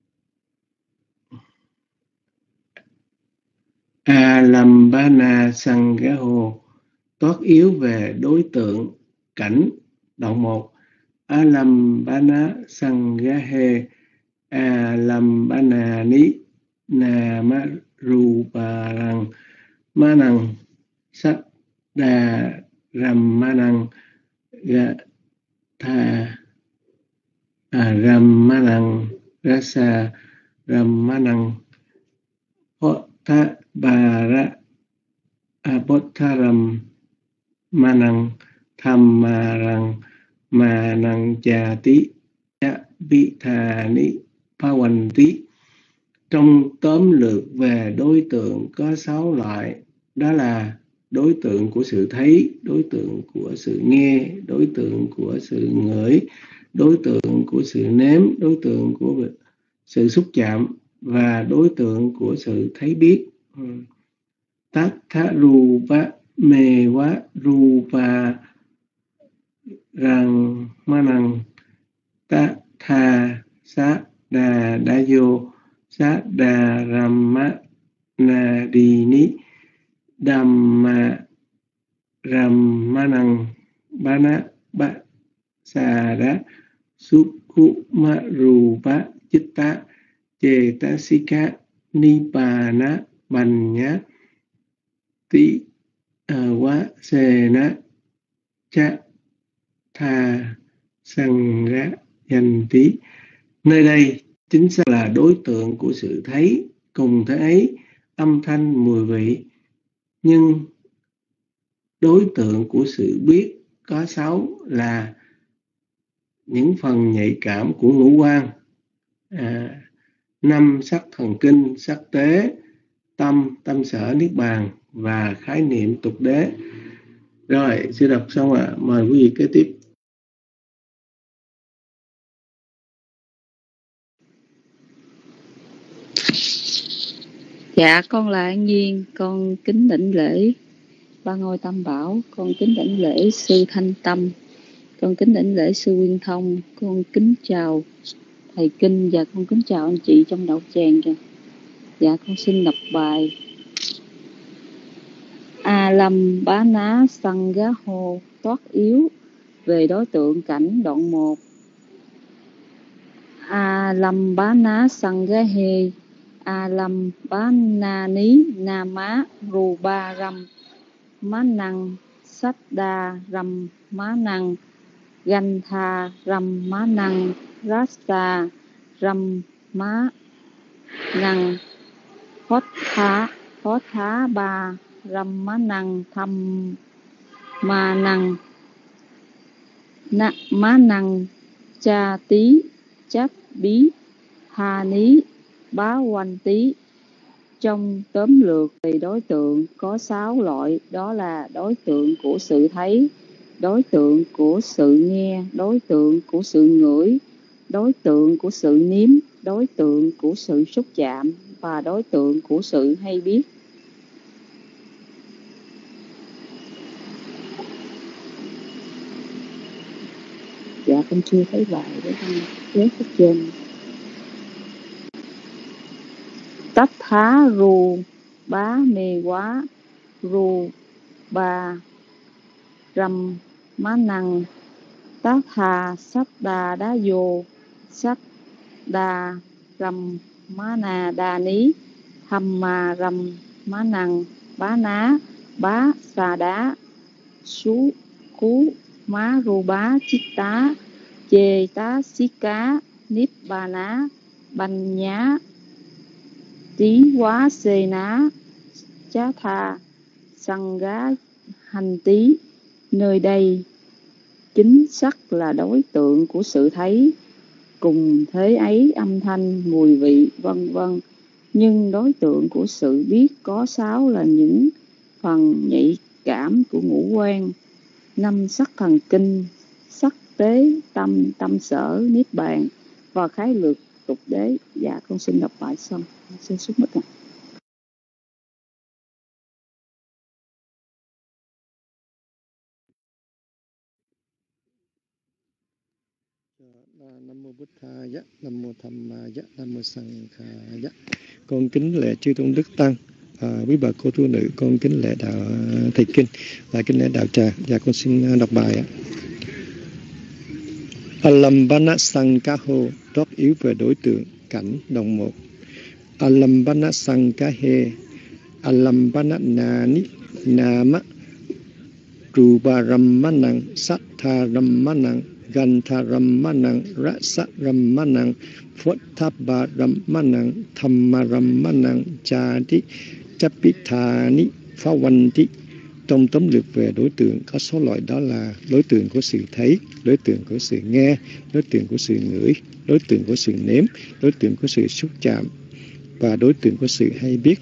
A Lâm Ba Na Sang Gá Hồ, toát yếu về đối tượng, cảnh. Đoạn một. A Lâm Ba Na Sang Gá Hê, A Lâm Ba Na Ní Nà Ma Ru Bà Răng Ma Năng Sát Đà Rầm Ma Năng Gà Thà À Rầm Ma Năng Rá Sa Rầm Ma Năng Phốt Thá Bà Rá A Phốt Thá Rầm Ma Năng Tham Ma Răng Ma Năng Trà Tí Chá Bí Thà Ní Phá Hoành Tí. Trong tóm lược về đối tượng có sáu loại, đó là đối tượng của sự thấy, đối tượng của sự nghe, đối tượng của sự ngửi, đối tượng của sự nếm, đối tượng của sự xúc chạm và đối tượng của sự thấy biết. Tát thá rù bá mê quá rupa rằng ma năng ta tha sát đà đa vô sát đà ramma na đi ni Dhamma Ramanang Bana Ba Sa Đá Sukuma Rupa Chitta Cetasika Nibbana Banya Ti Wa Sena Cha Tha Sangha Danh Tí. Nơi đây chính xác là đối tượng của sự thấy, cùng thế ấy âm thanh mùi vị, nhưng đối tượng của sự biết có sáu là những phần nhạy cảm của ngũ quan, à, năm sắc thần kinh, sắc tế, tâm, tâm sở, niết bàn và khái niệm tục đế. Rồi, sư đọc xong ạ. À. Mời quý vị kế tiếp. Dạ, con là An Nhiên, con kính đảnh lễ Ba Ngôi Tam Bảo, con kính đảnh lễ sư Thanh Tâm, con kính đảnh lễ sư Nguyên Thông, con kính chào thầy Kinh và con kính chào anh chị trong đạo tràng kìa. Dạ, con xin đọc bài A Lâm Bá Ná Săng Gá Hô toát yếu về đối tượng cảnh đoạn một. A Lâm Bá Ná Săng Gá Hê A Lâm Bá Na Ní Na Má Ru Ba Ram Má Năng Sách Đa Ram Má Năng Ganh Tha Ram Má Năng Rasa Ram Má Năng Hốt Thá Hốt Thá Ba Ram Má Năng Thăm Ma Năng Na, Má Năng Cha Tí Cháp Bí Hà Ní Bá Oanh Tí. Trong tóm lược về đối tượng có sáu loại, đó là đối tượng của sự thấy, đối tượng của sự nghe, đối tượng của sự ngửi, đối tượng của sự nếm, đối tượng của sự xúc chạm và đối tượng của sự hay biết. Dạ, con chưa thấy bài để con ghé phía trên. Tát thá ru bá mê quá ru ba ram má năng tát hà sát đà đá vô sát đà ram má na đà ní thăm ma ram má năng bá ná bá xà đá sú cú má ru bá chít tá chê tá xí cá níp ba ná banh nhá tí quá xê ná chá tha săng gá hành tí. Nơi đây chính xác là đối tượng của sự thấy, cùng thế ấy âm thanh mùi vị vân vân, nhưng đối tượng của sự biết có sáu là những phần nhạy cảm của ngũ quan, năm sắc thần kinh, sắc tế, tâm, tâm sở, niết bàn và khái lược tục đế. Dạ, con xin đọc bài xong. Xin xúc mất ạ. Nam mô Bụt Thaya, Nam mô Dhammaya, Nam mô Sanghaya. Con kính lễ chư tôn đức tăng, à, quý bà cô tu nữ, con kính lễ đạo thầy Kinh và kính lễ đạo tràng. Và con xin đọc bài ạ. Alambana Sankaho đốc yếu về đối tượng cảnh đồng một. Alambana Sankahe Alambana Nani Nama Rubarammanang Sattharammanang Gantharammanang Rasarammanang Phottabharammanang Thammarammanang Chadi Chapithani Phavanti. Trong tóm lược về đối tượng có số loại, đó là đối tượng của sự thấy, đối tượng của sự nghe, đối tượng của sự ngửi, đối tượng của sự nếm, đối tượng của sự xúc chạm và đối tượng của sự hay biết.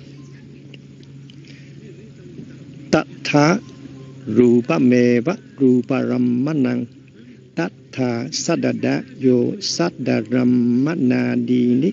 Tattha rupameva ruparammanang tattha sadada yo sadaramanadini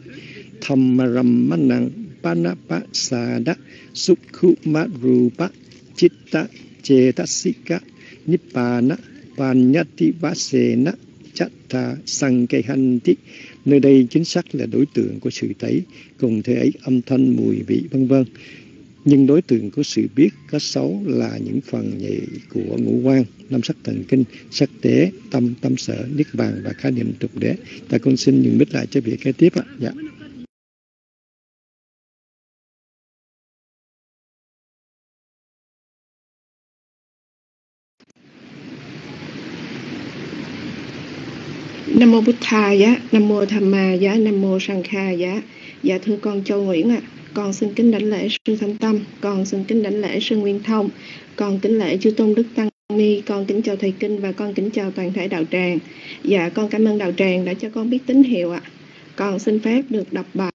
thammarammanang panapasada sukhuma rupa chitta Cetasika Nibbana Panyati Vasena Chatta Sankehanti. Nơi đây chính xác là đối tượng của sự thấy, cùng thế ấy âm thanh, mùi vị vân vân. Nhưng đối tượng của sự biết có sáu là những phần nhị của ngũ quan, năm sắc thần kinh, sắc tế, tâm, tâm sở, niết bàn và khái niệm tục đế. Ta con xin nhường mic lại cho vị kế tiếp ạ. Dạ. Nam mô Bụt Thaya, Nam mô Tham Ma Giá, Nam mô Sang Kha Giá. Dạ thưa con Châu Nguyễn ạ, à, con xin kính đảnh lễ sư Thanh Tâm, con xin kính đảnh lễ sư Nguyên Thông, con kính lễ chư tôn đức tăng ni, con kính chào thầy kinh và con kính chào toàn thể đạo tràng. Dạ con cảm ơn đạo tràng đã cho con biết tín hiệu ạ. À. Con xin phép được đọc bài.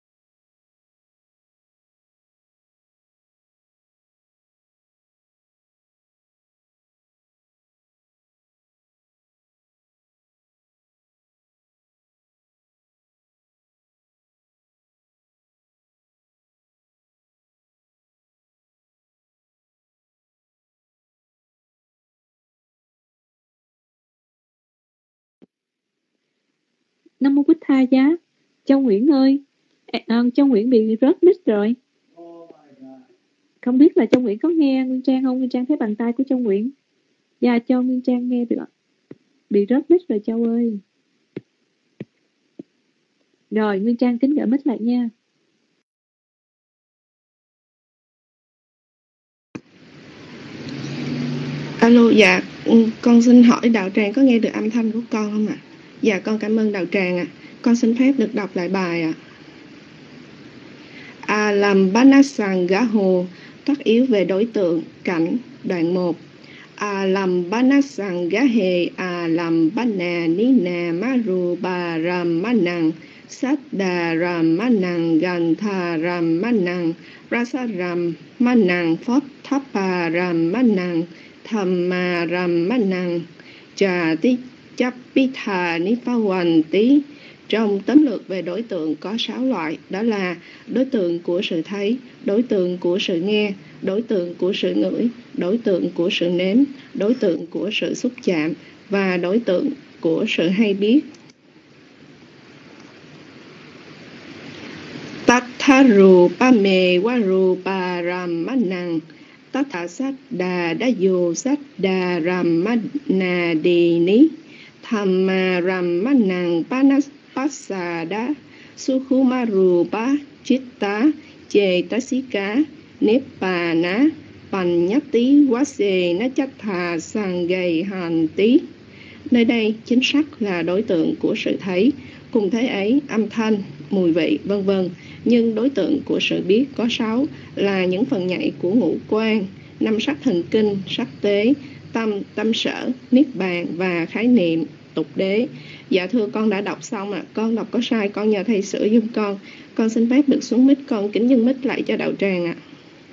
Nam mô Bích Tha Giá. Châu Nguyễn ơi, à, Châu Nguyễn bị rớt mic rồi. Không biết là Châu Nguyễn có nghe Nguyên Trang không? Nguyên Trang thấy bàn tay của Châu Nguyễn. Dạ cho Nguyên Trang nghe được. Bị rớt mic rồi Châu ơi. Rồi Nguyên Trang kính gỡ mic lại nha. Alo, dạ con xin hỏi đạo tràng có nghe được âm thanh của con không ạ? À? Dạ con cảm ơn đạo tràng ạ. À. Con xin phép được đọc lại bài ạ. À. Alambanasangaho, tất yếu về đối tượng, cảnh, đoạn một. Alambanasangahe alambana nina maru baramanang saddaramanang gantharamanang rasaramanang photthaparamanang thammaramanang chati Chapitha Nipawanti. Trong tóm lược về đối tượng có sáu loại, đó là đối tượng của sự thấy, đối tượng của sự nghe, đối tượng của sự ngửi, đối tượng của sự nếm, đối tượng của sự xúc chạm và đối tượng của sự hay biết. Tatharupame Varuparammanang Tatha Saddha Dayo Saddha Ramanadini Thamma Ramanang Panaspasada Sukhumarupa Chitta Chetasika Nibbana Panyati Vase Nachatha Sangay Hanti. Nơi đây chính xác là đối tượng của sự thấy, cùng thế ấy âm thanh, mùi vị, vân vân. Nhưng đối tượng của sự biết có sáu là những phần nhạy của ngũ quan, năm sắc thần kinh, sắc tế, tâm, tâm sở, niết bàn và khái niệm, tục đế. Dạ thưa con đã đọc xong ạ. À. Con đọc có sai, con nhờ thầy sửa giùm con. Con xin phép được xuống mic, con kính dâng mic lại cho đạo tràng ạ. À.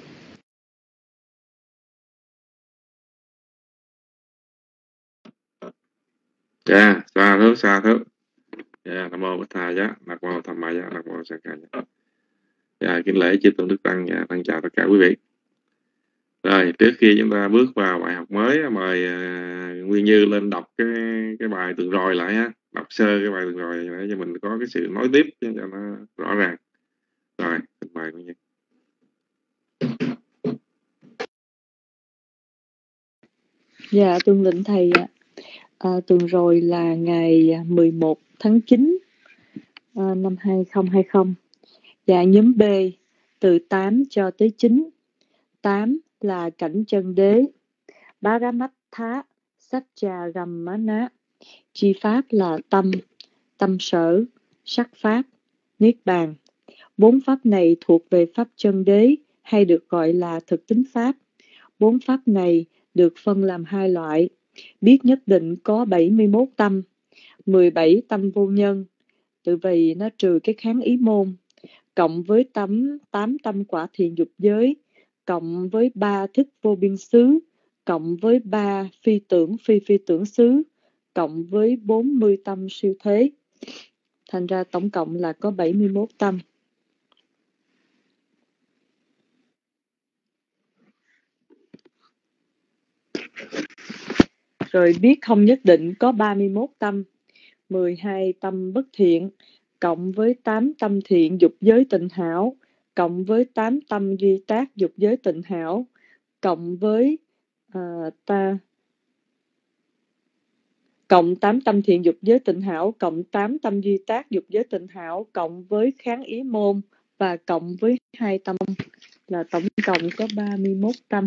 Dạ, xa thứ, xa thứ. Dạ, Nam mô Bích Tha Giá, Nam mô Tham Ma Giá, Nam mô Sang Kha Giá. Dạ, kính lễ chư tôn đức tăng, dạ, tăng chào tất cả quý vị. Rồi, trước khi chúng ta bước vào bài học mới, mời uh, Nguyên Như lên đọc cái cái bài tượng rồi lại ha, đọc sơ cái bài tượng rồi để cho mình có cái sự nói tiếp cho nó rõ ràng. Rồi, xin mời Nguyên Như. Dạ, tuân lệnh thầy ạ. À, tuần rồi là ngày mười một tháng chín à, năm hai không hai không. Dạ, nhóm B từ tám cho tới chín. tám là cảnh chân đế, Paramattha Satcharamana. Chi pháp là tâm, tâm sở, sắc pháp, niết bàn. Bốn pháp này thuộc về pháp chân đế hay được gọi là thực tính pháp. Bốn pháp này được phân làm hai loại. Biết nhất định có bảy mươi mốt tâm, mười bảy tâm vô nhân, tự vì nó trừ cái kháng ý môn, cộng với tám, tám tâm quả thiện dục giới, cộng với ba thức vô biên xứ, cộng với ba phi tưởng phi phi tưởng xứ, cộng với bốn mươi tâm siêu thế. Thành ra tổng cộng là có bảy mươi mốt tâm. Rồi biết không nhất định có ba mươi mốt tâm, mười hai tâm bất thiện, cộng với tám tâm thiện dục giới tịnh hảo, cộng với tám tâm duy tác dục giới tịnh hảo, cộng với à, ta cộng tám tâm thiện dục giới tịnh hảo, cộng tám tâm duy tác dục giới tịnh hảo, cộng với kháng ý môn và cộng với hai tâm, là tổng cộng có ba mươi mốt tâm.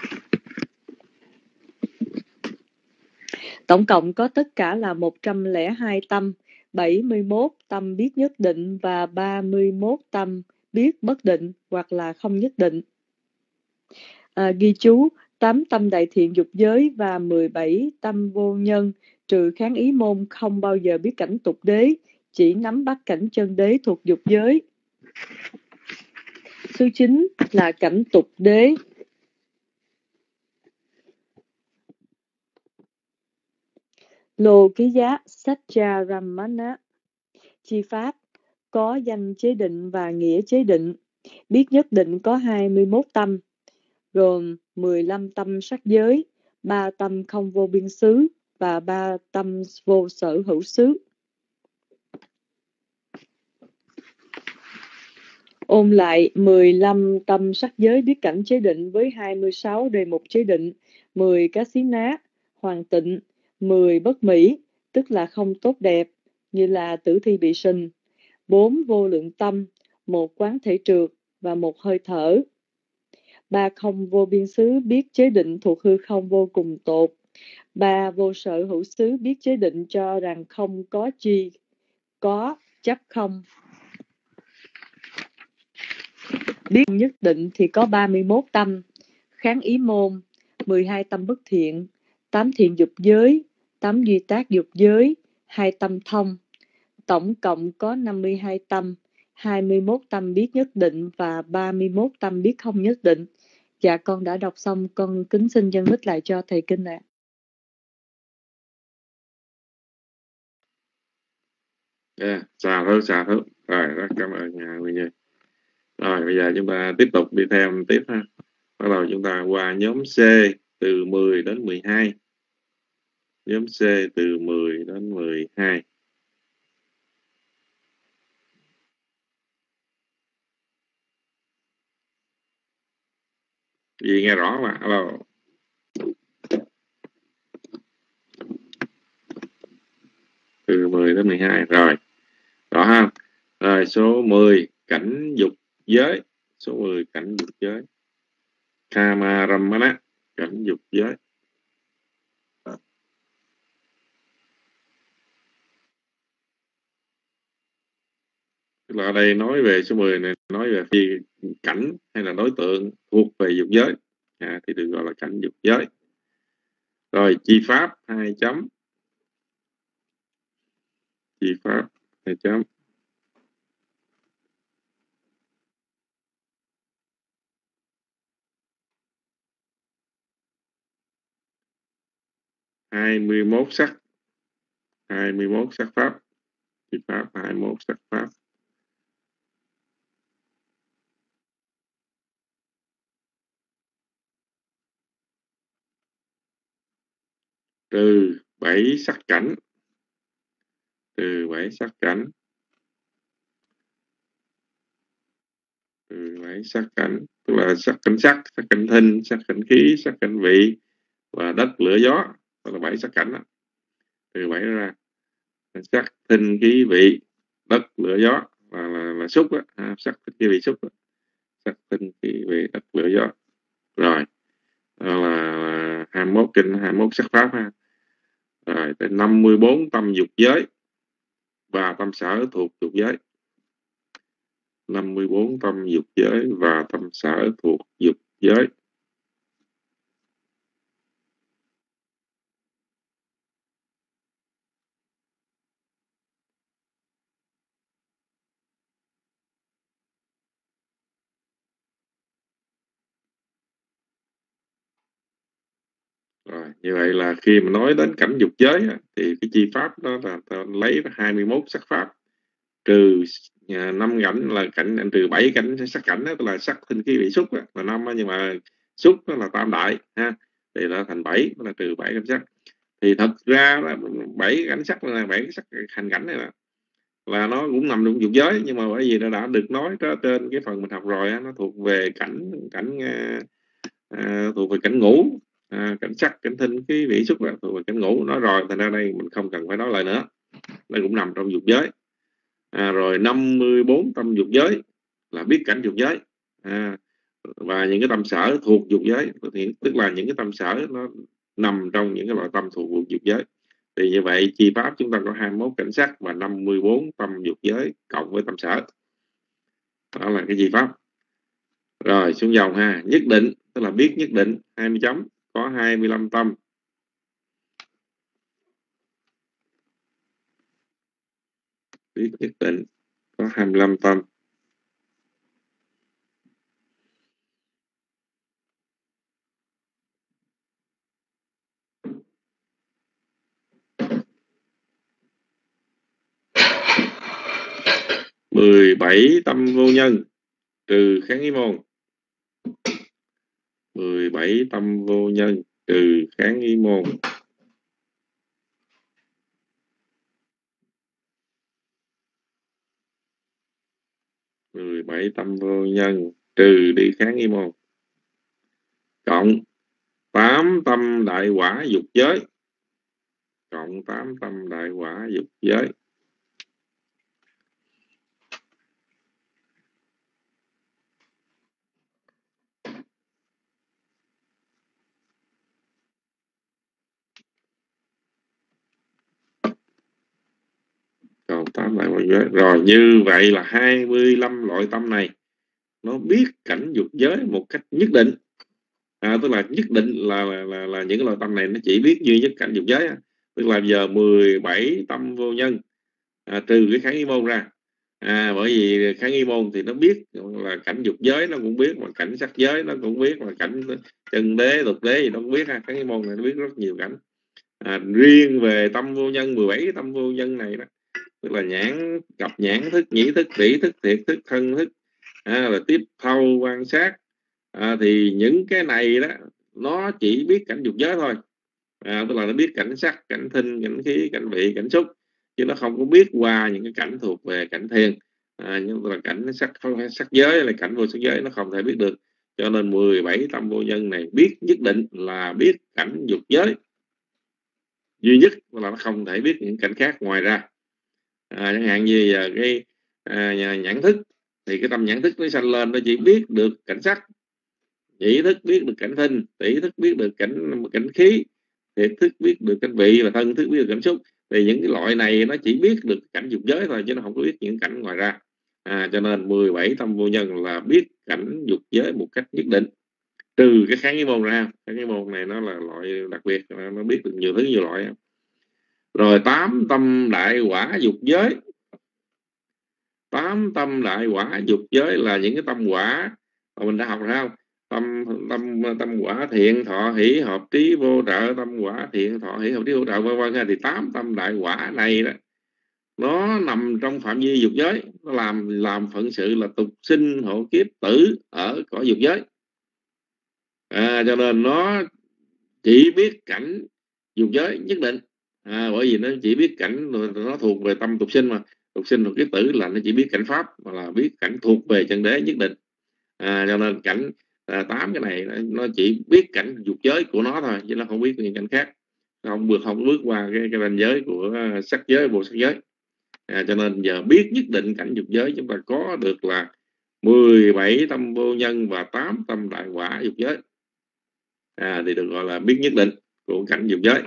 Tổng cộng có tất cả là một trăm lẻ hai tâm, bảy mươi mốt tâm biết nhất định và ba mươi mốt tâm biết bất định hoặc là không nhất định. À, ghi chú, tám tâm đại thiện dục giới và mười bảy tâm vô nhân trừ kháng ý môn không bao giờ biết cảnh tục đế, chỉ nắm bắt cảnh chân đế thuộc dục giới. Số chín là cảnh tục đế. Lô ký giá Satcharamana. Chi pháp có danh chế định và nghĩa chế định. Biết nhất định có hai mươi mốt tâm, gồm mười lăm tâm sắc giới, ba tâm không vô biên xứ và ba tâm vô sở hữu xứ. Ôn lại mười lăm tâm sắc giới biết cảnh chế định với hai mươi sáu đề mục chế định, mười cá xí ná, hoàn tịnh, mười bất mỹ, tức là không tốt đẹp, như là tử thi bị sình, bốn vô lượng tâm, một quán thể trượt và một hơi thở. Ba không vô biên xứ biết chế định thuộc hư không vô cùng tột. Ba vô sở hữu xứ biết chế định cho rằng không có chi, có chấp không. Biết nhất định thì có ba mươi mốt tâm, kháng ý môn, mười hai tâm bất thiện, tám thiện dục giới, tám duy tác dục giới, hai tâm thông. Tổng cộng có năm mươi hai tâm, hai mươi mốt tâm biết nhất định và ba mươi mốt tâm biết không nhất định. Dạ con đã đọc xong, con kính xin dân lích lại cho thầy kinh ạ. Yeah, xà thử, xà thử. Rồi, rất cảm ơn nhà Nguyên Nhi. Rồi, bây giờ chúng ta tiếp tục đi theo tiếp ha. Bắt đầu chúng ta qua nhóm C từ mười đến mười hai. Nhóm C từ mười đến mười hai. Gì nghe rõ mà, alo. Từ mười đến mười hai, rồi. Rõ ha. Rồi, số mười, cảnh dục giới. Số mười, cảnh dục giới. Kamaramana, cảnh dục giới. Tức là ở đây nói về số mười này, nói về phi cảnh hay là đối tượng thuộc về dục giới, à, thì được gọi là cảnh dục giới. Rồi chi pháp hai chấm, chi pháp hai chấm. hai mươi mốt sắc, hai mươi mốt sắc pháp, chi pháp hai mươi mốt sắc pháp. Trừ bảy sắc cảnh, trừ bảy sắc cảnh, trừ bảy sắc cảnh, tức là sắc cảnh sắc, sắc cảnh thinh, sắc cảnh khí, sắc cảnh vị và đất lửa gió, đó là bảy sắc cảnh đó. Trừ bảy ra, sắc thinh khí vị đất lửa gió là, là, là xúc đó, à, sắc thinh khí vị xúc đó. Sắc thinh khí vị đất lửa gió. Rồi đó là hai mươi mốt kinh, hai mươi mốt sắc pháp ha. Rồi tới năm mươi bốn tâm dục giới và tâm sở thuộc dục giới. năm mươi bốn tâm dục giới và tâm sở thuộc dục giới. Rồi, như vậy là khi mà nói đến cảnh dục giới thì cái chi pháp đó là lấy hai mươi mốt sắc pháp, trừ năm cảnh là cảnh, trừ bảy cảnh sắc cảnh đó, tức là sắc thinh khí vị xúc đó, là năm, nhưng mà xúc đó là tam đại ha, thì là thành bảy, là trừ bảy cảnh sắc. Thì thật ra là bảy cảnh sắc là bảy cái sắc hành cảnh này là là nó cũng nằm trong dục giới, nhưng mà bởi vì nó đã được nói đó, trên cái phần mình học rồi á, nó thuộc về cảnh cảnh à, à, thuộc về cảnh ngũ, à, cảnh sắc, cảnh thinh, cái vị xúc là thuộc về cảnh ngũ. Nói rồi, thành ra đây mình không cần phải nói lại nữa, nó cũng nằm trong dục giới. À, rồi năm mươi bốn tâm dục giới là biết cảnh dục giới, à, và những cái tâm sở thuộc dục giới thì tức là những cái tâm sở nó nằm trong những cái loại tâm thuộc dục giới. Thì như vậy chi pháp chúng ta có hai mươi mốt cảnh sắc và năm mươi bốn tâm dục giới cộng với tâm sở, đó là cái chi pháp. Rồi xuống dòng ha. Nhất định tức là biết nhất định, hai mươi chấm, có hai mươi lăm tâm. Biết nhất định có hai mươi lăm tâm. mười bảy tâm vô nhân trừ kháng ý môn. mười bảy tâm vô nhân trừ kháng ý môn. mười bảy tâm vô nhân trừ đi kháng ý môn. Cộng tám tâm đại quả dục giới. Cộng tám tâm đại quả dục giới. Còn tám đại quả dục giới. Rồi như vậy là hai mươi lăm loại tâm này nó biết cảnh dục giới một cách nhất định. À, tức là nhất định là, là, là, là những cái loại tâm này nó chỉ biết duy nhất cảnh dục giới. Tức là giờ mười bảy tâm vô nhân, à, trừ cái kháng ý môn ra. À, bởi vì kháng ý môn thì nó biết là cảnh dục giới nó cũng biết, mà cảnh sắc giới nó cũng biết, mà cảnh chân đế, tục đế gì nó cũng biết ha. Kháng ý môn này nó biết rất nhiều cảnh. À, riêng về tâm vô nhân, mười bảy tâm vô nhân này đó, tức là nhãn, cặp nhãn thức, nhĩ thức, tỷ thức, thiệt thức, thân thức, à, là tiếp thâu quan sát, à, thì những cái này đó nó chỉ biết cảnh dục giới thôi. À, tức là nó biết cảnh sắc, cảnh thinh, cảnh khí, cảnh vị, cảnh xúc, chứ nó không có biết qua những cái cảnh thuộc về cảnh thiền. À, nhưng là cảnh sắc, sắc giới là cảnh vô sắc giới nó không thể biết được. Cho nên mười bảy tâm vô nhân này biết nhất định là biết cảnh dục giới duy nhất, là nó không thể biết những cảnh khác ngoài ra. À, chẳng hạn như giờ cái à, nhãn thức thì cái tâm nhãn thức nó sanh lên nó chỉ biết được cảnh sắc, nhĩ thức biết được cảnh thinh, tỷ thức biết được cảnh cảnh khí, thiệt thức biết được cảnh vị, và thân thức biết được cảnh xúc. Thì những cái loại này nó chỉ biết được cảnh dục giới thôi, chứ nó không có biết những cảnh ngoài ra. À, cho nên mười bảy tâm vô nhân là biết cảnh dục giới một cách nhất định, trừ cái kháng ý môn ra. Kháng ý môn này nó là loại đặc biệt, nó biết được nhiều thứ nhiều loại. Rồi tám tâm đại quả dục giới. Tám tâm đại quả dục giới là những cái tâm quả mà mình đã học ra không? Tâm tâm tâm quả thiện thọ hỷ hợp trí vô trợ, tâm quả thiện thọ hỷ hợp trí vô trợ, vân vân. Thì tám tâm đại quả này đó nó nằm trong phạm vi dục giới, nó làm làm phận sự là tục sinh hộ kiếp tử ở cõi dục giới. À, cho nên nó chỉ biết cảnh dục giới nhất định. À, bởi vì nó chỉ biết cảnh, nó thuộc về tâm tục sinh mà. Tục sinh thuộc kiếp tử là nó chỉ biết cảnh pháp, mà là biết cảnh thuộc về chân đế nhất định. À, cho nên cảnh à, tám cái này nó chỉ biết cảnh dục giới của nó thôi, chứ nó không biết những cảnh khác. Nó không bước không bước qua cái, cái ranh giới của sắc giới, vô sắc giới. À, cho nên giờ biết nhất định cảnh dục giới chúng ta có được là mười bảy tâm vô nhân và tám tâm đại quả dục giới. À, thì được gọi là biết nhất định của cảnh dục giới.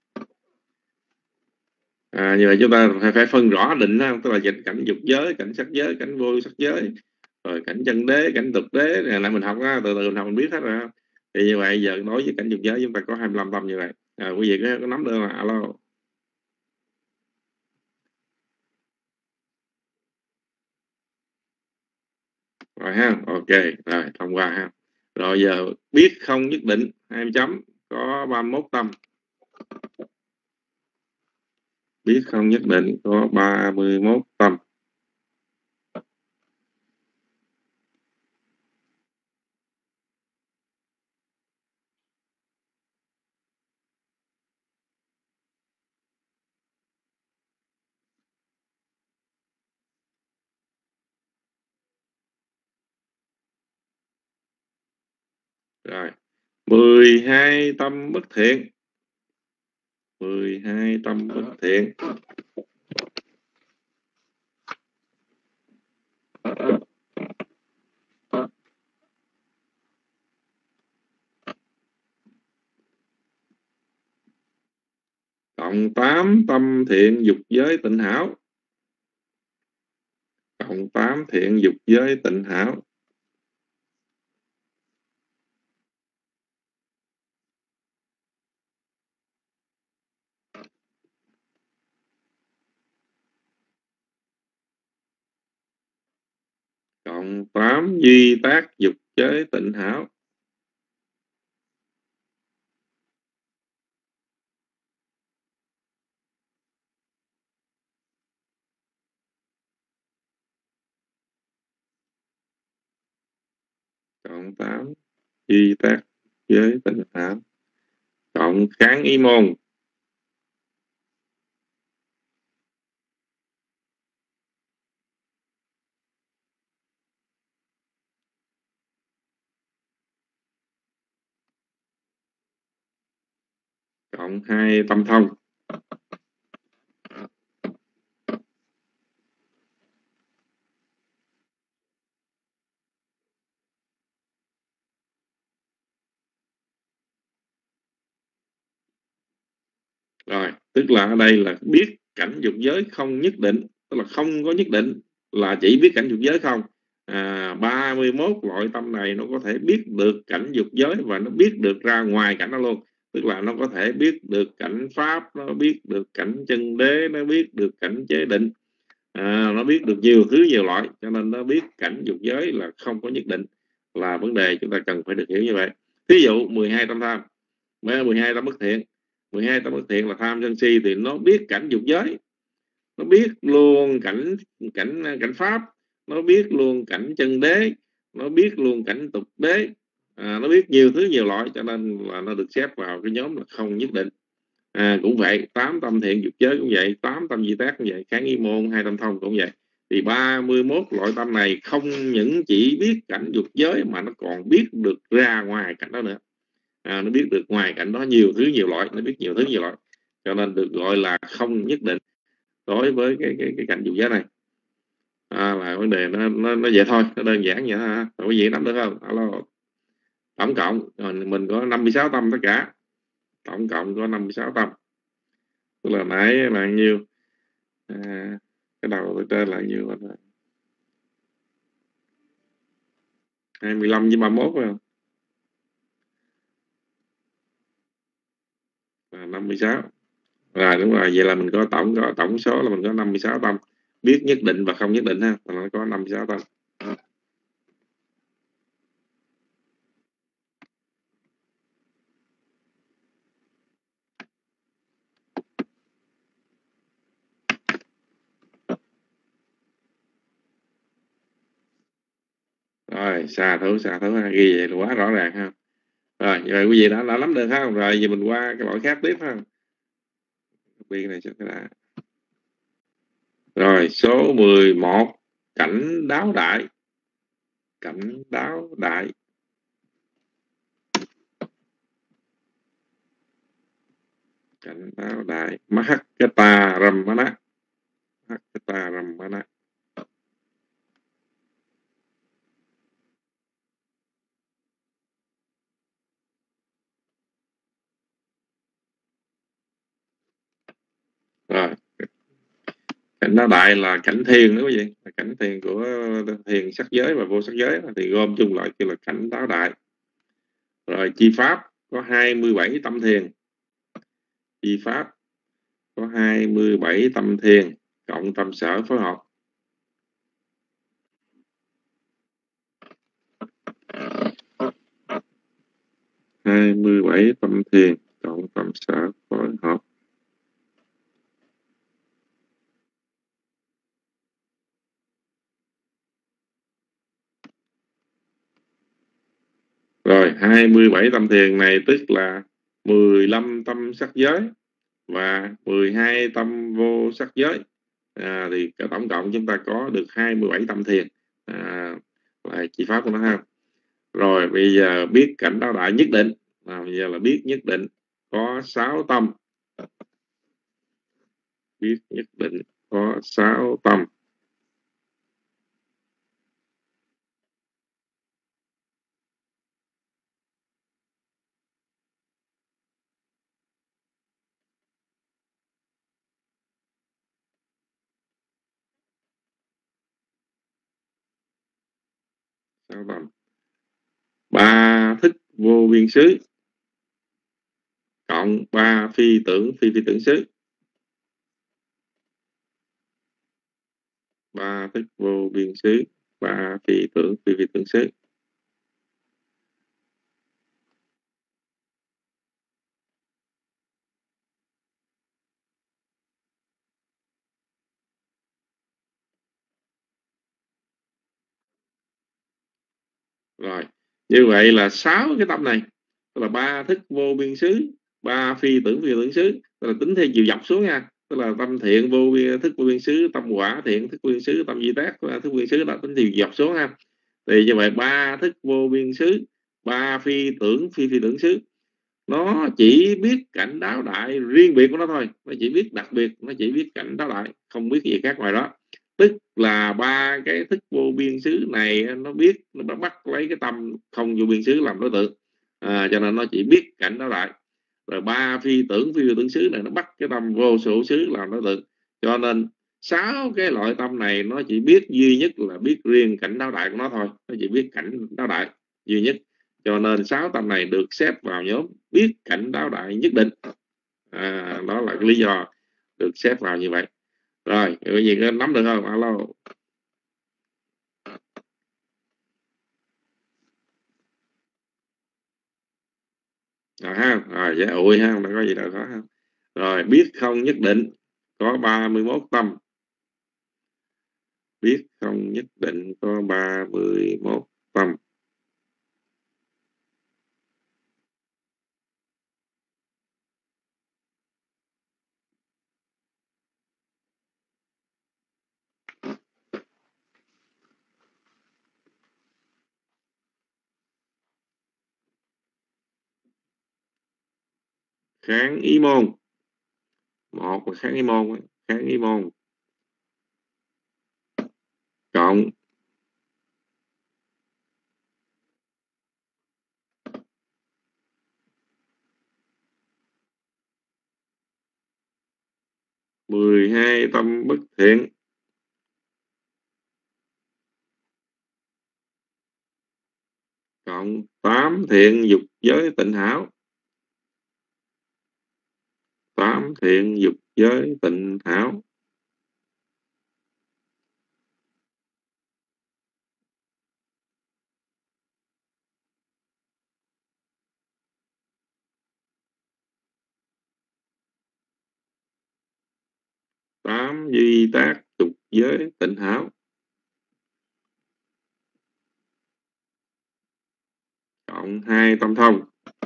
À, như vậy chúng ta phải, phải phân rõ định ha, tức là dịch cảnh dục giới, cảnh sắc giới, cảnh vô sắc giới, rồi cảnh chân đế, cảnh tục đế này là mình học á, từ từ mình học mình biết hết rồi. Thì như vậy giờ đối với cảnh dục giới chúng ta có hai mươi lăm tâm như vậy. À, quý vị có, có nắm được không? Alo. Rồi ha, ok, rồi thông qua ha. Rồi giờ biết không nhất định hai chấm có ba mươi mốt tâm. Biết không nhất định có ba mươi mốt tâm. Rồi, mười hai tâm bất thiện. mười hai tâm bất thiện. Cộng tám tâm thiện dục giới tịnh hảo. Cộng tám thiện dục giới tịnh hảo. Cộng tám duy tác dục giới tịnh hảo. Cộng tám duy tác giới tịnh hảo. Cộng kháng ý môn. Cộng hai tâm thông. Rồi, tức là ở đây là biết cảnh dục giới không nhất định, tức là không có nhất định, là chỉ biết cảnh dục giới không. À, ba mươi mốt loại tâm này nó có thể biết được cảnh dục giới và nó biết được ra ngoài cảnh đó luôn. Tức là nó có thể biết được cảnh pháp, nó biết được cảnh chân đế, nó biết được cảnh chế định, à, nó biết được nhiều thứ nhiều loại, cho nên nó biết cảnh dục giới là không có nhất định, là vấn đề chúng ta cần phải được hiểu như vậy. Ví dụ mười hai tâm tham, mười hai tâm bất thiện, mười hai tâm bất thiện là tham sân si, thì nó biết cảnh dục giới, nó biết luôn cảnh cảnh cảnh pháp, nó biết luôn cảnh chân đế, nó biết luôn cảnh tục đế, à, nó biết nhiều thứ nhiều loại, cho nên là nó được xếp vào cái nhóm là không nhất định. À, cũng vậy, tám tâm thiện dục giới cũng vậy, tám tâm di tác cũng vậy, kháng ý môn, hai tâm thông cũng vậy. Thì ba mươi mốt loại tâm này không những chỉ biết cảnh dục giới mà nó còn biết được ra ngoài cảnh đó nữa. À, nó biết được ngoài cảnh đó nhiều thứ nhiều loại, nó biết nhiều thứ nhiều loại, cho nên được gọi là không nhất định đối với cái cái cái cảnh dục giới này. À, là vấn đề nó nó nó vậy thôi, nó đơn giản vậy ha. Rồi quý vị nắm được không? Alo. Tổng cộng mình có năm mươi sáu tâm tất cả, tổng cộng có năm mươi sáu tâm. Tức là nãy là nhiêu? À, cái đầu tên là nhiêu? hai mươi lăm với ba mươi mốt phải không? À, năm mươi sáu. Rồi đúng rồi, vậy là mình có tổng có tổng số là mình có năm mươi sáu tâm, biết nhất định và không nhất định ha, nó có năm mươi sáu tâm. Rồi xà thú xà thú ha, ghi vậy là quá rõ ràng ha. Rồi rồi quý vị đã đã nắm được không? Rồi giờ mình qua cái loại khác tiếp ha. Biên này cho cái đã. Rồi số mười một, cảnh đáo đại. Cảnh đáo đại. Cảnh đáo đại. Mahakata Ramana. Mahakata Ramana. Rồi cảnh đáo đại là cảnh thiền đó quý vị, là cảnh thiền của thiền sắc giới và vô sắc giới, thì gom chung lại kêu là cảnh đáo đại. Rồi chi pháp có hai mươi bảy tâm thiền. Chi pháp có hai mươi bảy tâm thiền cộng tâm sở phối hợp. hai mươi bảy tâm thiền cộng tâm sở phối hợp. Rồi hai mươi bảy tâm thiền này tức là mười lăm tâm sắc giới và mười hai tâm vô sắc giới. À, thì cái tổng cộng chúng ta có được hai mươi bảy tâm thiền, à, là chi pháp của nó ha. Rồi bây giờ biết cảnh đáo đại nhất định, à, bây giờ là biết nhất định có sáu tâm. Biết nhất định có sáu tâm. Sáu tâm. Ba thức vô biên xứ cộng ba phi tưởng phi phi tưởng xứ. Ba thức vô biên xứ, ba phi tưởng phi phi tưởng xứ. Rồi, như vậy là sáu cái tâm này, tức là ba thức vô biên xứ, ba phi tưởng phi tưởng xứ, tức là tính theo chiều dọc xuống nha, tức là tâm thiện vô biên, thức vô biên xứ, tâm quả thiện thức vô biên xứ, tâm di tác thức vô biên xứ, đó tính theo chiều dọc xuống ha. Thì như vậy ba thức vô biên xứ, ba phi tưởng phi phi tưởng xứ, nó chỉ biết cảnh đáo đại riêng biệt của nó thôi, nó chỉ biết đặc biệt, nó chỉ biết cảnh đáo đại, không biết gì khác ngoài đó. Tức là ba cái thức vô biên xứ này nó biết, nó bắt lấy cái tâm không vô biên xứ làm đối tượng, à, cho nên nó chỉ biết cảnh đáo đại. Rồi ba phi tưởng phi tưởng xứ này nó bắt cái tâm vô số xứ làm đối tượng, cho nên sáu cái loại tâm này nó chỉ biết duy nhất là biết riêng cảnh đáo đại của nó thôi, nó chỉ biết cảnh đáo đại duy nhất, cho nên sáu tâm này được xếp vào nhóm biết cảnh đáo đại nhất định, à, đó là cái lý do được xếp vào như vậy. Rồi cái gì có nắm được không? Alo. Rồi ha, rồi dễ ủi ha, không có gì đâu khó ha. Rồi biết không nhất định có ba mươi mốt tâm. Biết không nhất định có ba mươi mốt tâm. Kháng ý môn. Một là kháng ý môn, kháng ý môn cộng mười hai tâm bất thiện cộng tám thiện dục giới tịnh hảo. Tám thiện dục giới tịnh hảo. Tám duy tác dục giới tịnh hảo cộng hai tâm thông.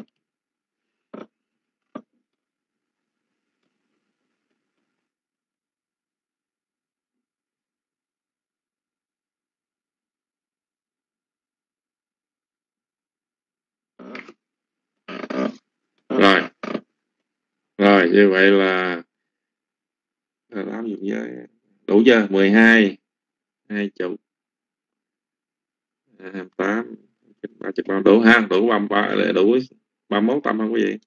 Rồi, rồi như vậy là tám dục giới đủ chưa? mười hai, hai chục, hai mươi tám, ba chục bao đủ ha, đủ ba ba đủ ba mốt tâm không có gì.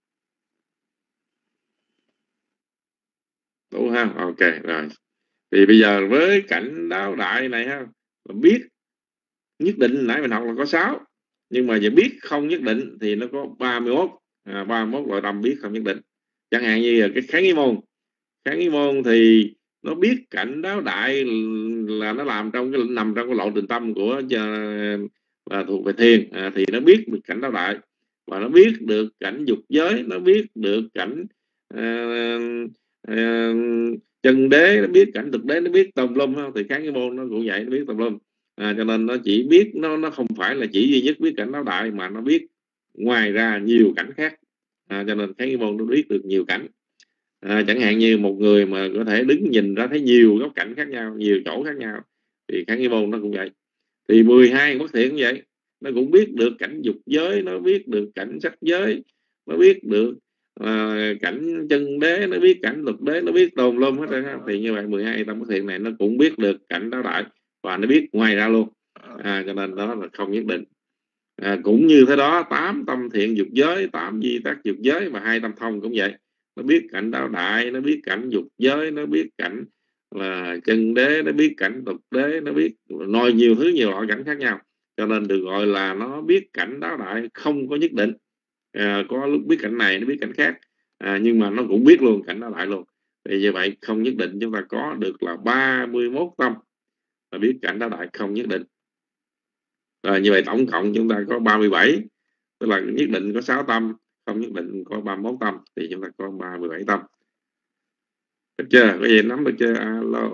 Đủ ha, ok rồi. Thì bây giờ với cảnh đáo đại này ha, biết nhất định nãy mình học là có sáu, nhưng mà giờ biết không nhất định thì nó có ba mươi mốt, à, ba mươi mốt loại tâm biết không nhất định. Chẳng hạn như là cái kháng ý môn, kháng ý môn thì nó biết cảnh đáo đại là nó làm trong cái nằm trong cái lộ trình tâm của và thuộc về thiền, à, thì nó biết được cảnh đáo đại, và nó biết được cảnh dục giới, nó biết được cảnh uh, uh, chân đế, nó biết cảnh thực đế, nó biết tùm lum không? Thì kháng ý môn nó cũng vậy, nó biết tùm lum, à, cho nên nó chỉ biết nó nó không phải là chỉ duy nhất biết cảnh đáo đại, mà nó biết ngoài ra nhiều cảnh khác, à, cho nên kháng ý môn nó biết được nhiều cảnh. À, chẳng hạn như một người mà có thể đứng nhìn ra thấy nhiều góc cảnh khác nhau, nhiều chỗ khác nhau, thì kháng ý môn nó cũng vậy. Thì mười hai bất thiện cũng vậy, nó cũng biết được cảnh dục giới, nó biết được cảnh sắc giới, nó biết được uh, cảnh chân đế, nó biết cảnh lục đế, nó biết tồn lum hết rồi. Thì như vậy mười hai tâm bất thiện này nó cũng biết được cảnh đáo đại và nó biết ngoài ra luôn. À, cho nên đó là không nhất định. À, cũng như thế đó, tám tâm thiện dục giới, tám di tác dục giới và hai tâm thông cũng vậy. Nó biết cảnh đáo đại, nó biết cảnh dục giới, nó biết cảnh là chân đế, nó biết cảnh tục đế, nó biết nói nhiều thứ, nhiều loại cảnh khác nhau. Cho nên được gọi là nó biết cảnh đáo đại, không có nhất định. À, có lúc biết cảnh này, nó biết cảnh khác, à, nhưng mà nó cũng biết luôn cảnh đáo đại luôn. Thì như vậy không nhất định chúng ta có được là ba mươi mốt tâm là biết cảnh đáo đại không nhất định. Rồi như vậy tổng cộng chúng ta có ba mươi bảy, tức là nhất định có sáu tâm, không nhất định có ba mươi mốt tâm, thì chúng ta có ba mươi bảy tâm. Được chưa? Có gì nắm được chưa? Alo.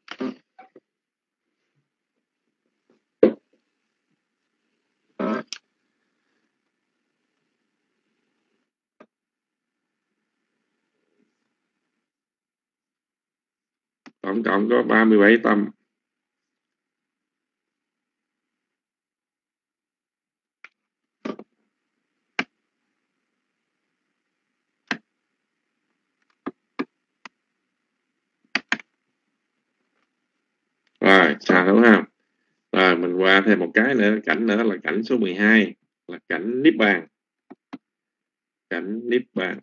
Tổng cộng có ba mươi bảy tâm. Rồi, sao đúng không? Rồi mình qua thêm một cái nữa, cảnh nữa là cảnh số mười hai, là cảnh Niết Bàn. Cảnh Niết Bàn.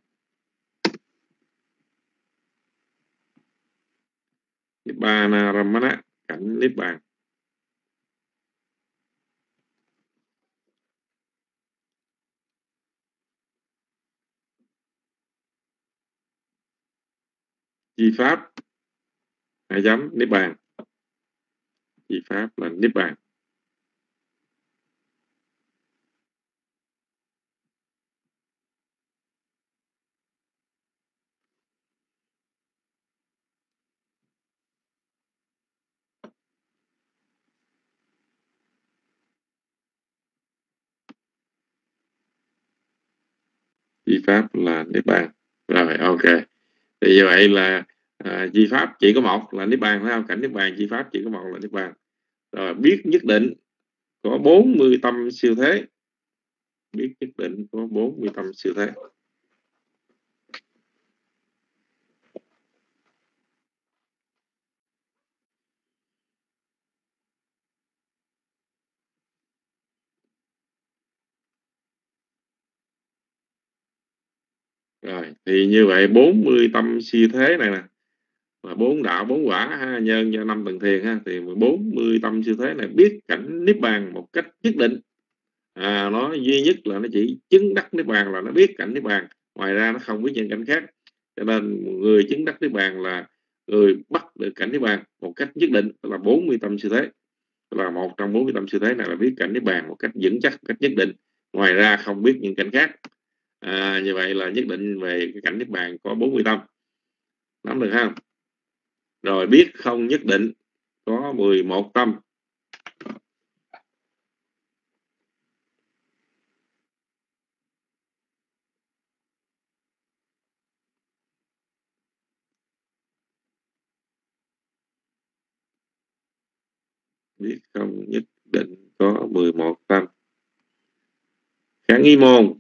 Nibbana Ramana, cảnh Niết Bàn. Chi pháp hai chấm Niết Bàn. Chi pháp là Niết Bàn. Chi pháp là Niết Bàn. Rồi ok. Thì như vậy là à, chi pháp chỉ có một là Niết Bàn, phải không? Cảnh Niết Bàn chi pháp chỉ có một là Niết Bàn. Rồi biết nhất định có bốn mươi tâm siêu thế. Biết nhất định có bốn mươi tâm siêu thế. Rồi thì như vậy bốn mươi tâm siêu thế này nè, là bốn đạo bốn quả ha, nhân cho năm tầng thiền ha, thì bốn mươi tâm siêu thế này biết cảnh Niết Bàn một cách nhất định. À, nó duy nhất là nó chỉ chứng đắc Niết Bàn là nó biết cảnh Niết Bàn, ngoài ra nó không biết những cảnh khác. Cho nên người chứng đắc Niết Bàn là người bắt được cảnh Niết Bàn một cách nhất định, là bốn mươi tâm siêu thế, là một trong bốn mươi tâm siêu thế này là biết cảnh Niết Bàn một cách vững chắc, một cách nhất định, ngoài ra không biết những cảnh khác. À, như vậy là nhất định về cái cảnh Niết Bàn có bốn mươi tâm. Nắm được không? Rồi biết không nhất định có mười một tâm. Biết không nhất định có mười một tâm. Kháng nghi môn.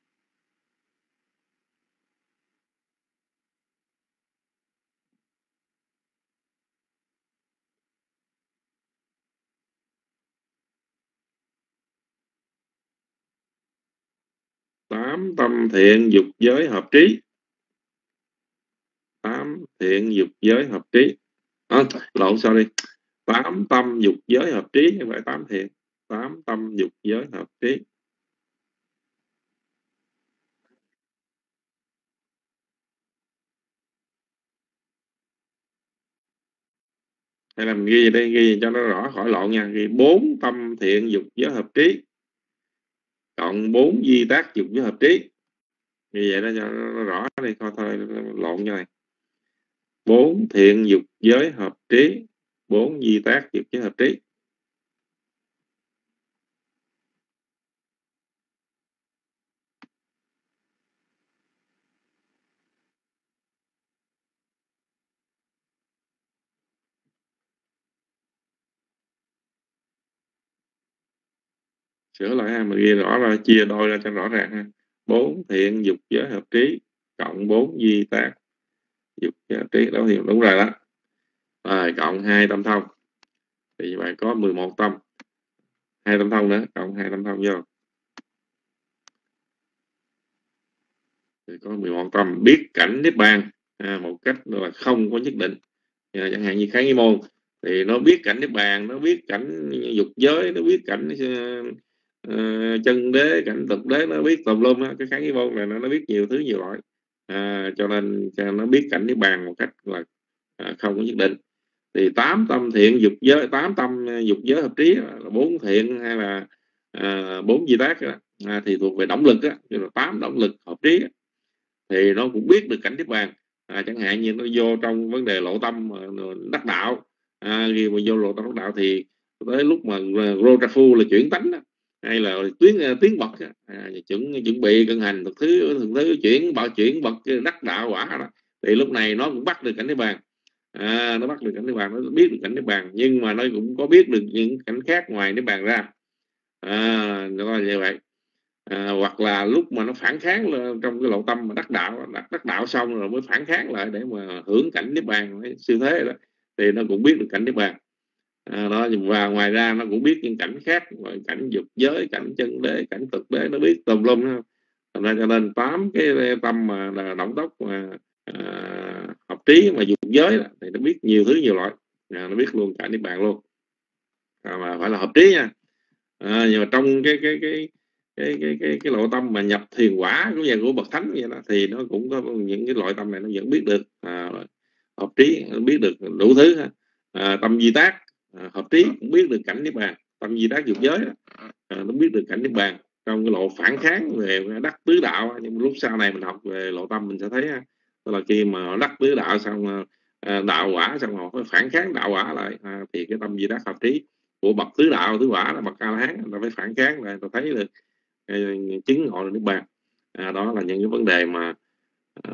Tám tâm thiện dục giới hợp trí. Tám thiện dục giới hợp trí. À, lộn sorry. Tám tâm dục giới hợp trí, không phải tám thiện. Tám tâm dục giới hợp trí. Hay là mình ghi đây, ghi cho nó rõ khỏi lộn nha. Ghi bốn tâm thiện dục giới hợp trí cộng bốn di tác dục giới hợp trí. Như vậy đó cho nó rõ đi, thôi thôi lộn như này. Bốn thiện dục giới hợp trí, bốn di tác dục giới hợp trí. sửa lại ha, mình ghi rõ ra, chia đôi ra cho rõ ràng ha. Bốn thiện dục giới hợp trí cộng bốn duy tác dục giới hợp trí, đó thì đúng rồi đó. Rồi cộng hai tâm thông thì như vậy có mười một tâm, hai tâm thông nữa, cộng hai tâm thông vô thì có mười một tâm. Biết cảnh niết bàn à, một cách là không có nhất định. À, chẳng hạn như Kháng Nghi Môn thì nó biết cảnh niết bàn, nó biết cảnh dục giới, nó biết cảnh uh, uh, chân đế, cảnh thực đế, nó biết tùm lum á. Cái Kháng Nghi Môn này nó, nó biết nhiều thứ nhiều loại, à, cho nên cho nó biết cảnh niết bàn một cách là à, không có nhất định. Thì tám tâm thiện dục giới, tám tâm dục giới hợp trí là bốn thiện hay là à, bốn di tác đó, à, thì thuộc về động lực á, như là tám động lực hợp trí á, thì nó cũng biết được cảnh niết bàn. À, chẳng hạn như nó vô trong vấn đề lộ tâm đắc đạo, à, khi mà vô lộ tâm đắc đạo thì tới lúc mà Rojafu là chuyển tánh đó, hay là tuyến tiến bậc đó, à, chuẩn chuẩn bị cận hành thực thứ thực thứ chuyển bậc chuyển bậc đắc đạo quả đó, thì lúc này nó cũng bắt được cảnh niết bàn. À, nó bắt được cảnh niết bàn, nó biết được cảnh niết bàn, nhưng mà nó cũng có biết được những cảnh khác ngoài niết bàn ra. À, nó là như vậy. À, hoặc là lúc mà nó phản kháng trong cái lộ tâm mà đắc đạo, đắc, đắc đạo xong rồi mới phản kháng lại để mà hưởng cảnh niết bàn siêu thế đó, thì nó cũng biết được cảnh niết bàn. À, đó, và ngoài ra nó cũng biết những cảnh khác, cảnh dục giới, cảnh chân đế, cảnh thực đế, nó biết tùm lum đó. Thành ra cho nên tám cái tâm mà là động tốc mà à, hợp trí mà dục giới đó, thì nó biết nhiều thứ nhiều loại, à, nó biết luôn cảnh niết bàn luôn, à, mà phải là hợp trí nha. À, nhưng mà trong cái cái cái cái cái cái cái lộ tâm mà nhập thiền quả cũng như của bậc thánh vậy đó, thì nó cũng có những cái loại tâm này nó vẫn biết được, à, hợp trí, nó biết được đủ thứ ha. À, tâm di tác à, hợp trí cũng biết được cảnh niết bàn. Tâm di tác dục giới đó, à, nó biết được cảnh niết bàn trong cái lộ phản kháng về đắc tứ đạo. Nhưng lúc sau này mình học về lộ tâm mình sẽ thấy ha, tức là khi mà đắc tứ đạo xong, à, đạo quả xong họ phải phản kháng đạo quả lại, à, thì cái tâm di tác hợp trí của bậc tứ đạo tứ quả là bậc A La Hán, người ta phải phản kháng lại, người ta thấy được chứng ngộ được niết bàn. À, đó là những cái vấn đề mà à,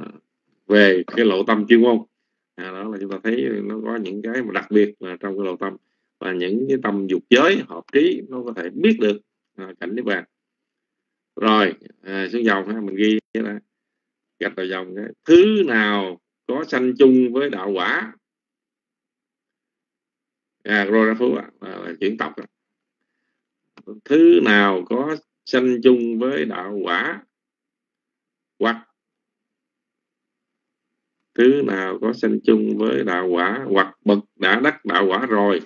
về cái lộ tâm chuyên môn. À, đó là chúng ta thấy nó có những cái mà đặc biệt là trong cái lộ tâm, và những cái tâm dục giới hợp trí nó có thể biết được à, cảnh niết bàn. Rồi à, xuống dòng ha, mình ghi là gạch vào dòng cái thứ nào có sanh chung với đạo quả. À, rồi ra phú à, là chuyển tộc à. Thứ nào có sanh chung với đạo quả, hoặc thứ nào có sanh chung với đạo quả, hoặc bậc đã đắc đạo quả rồi.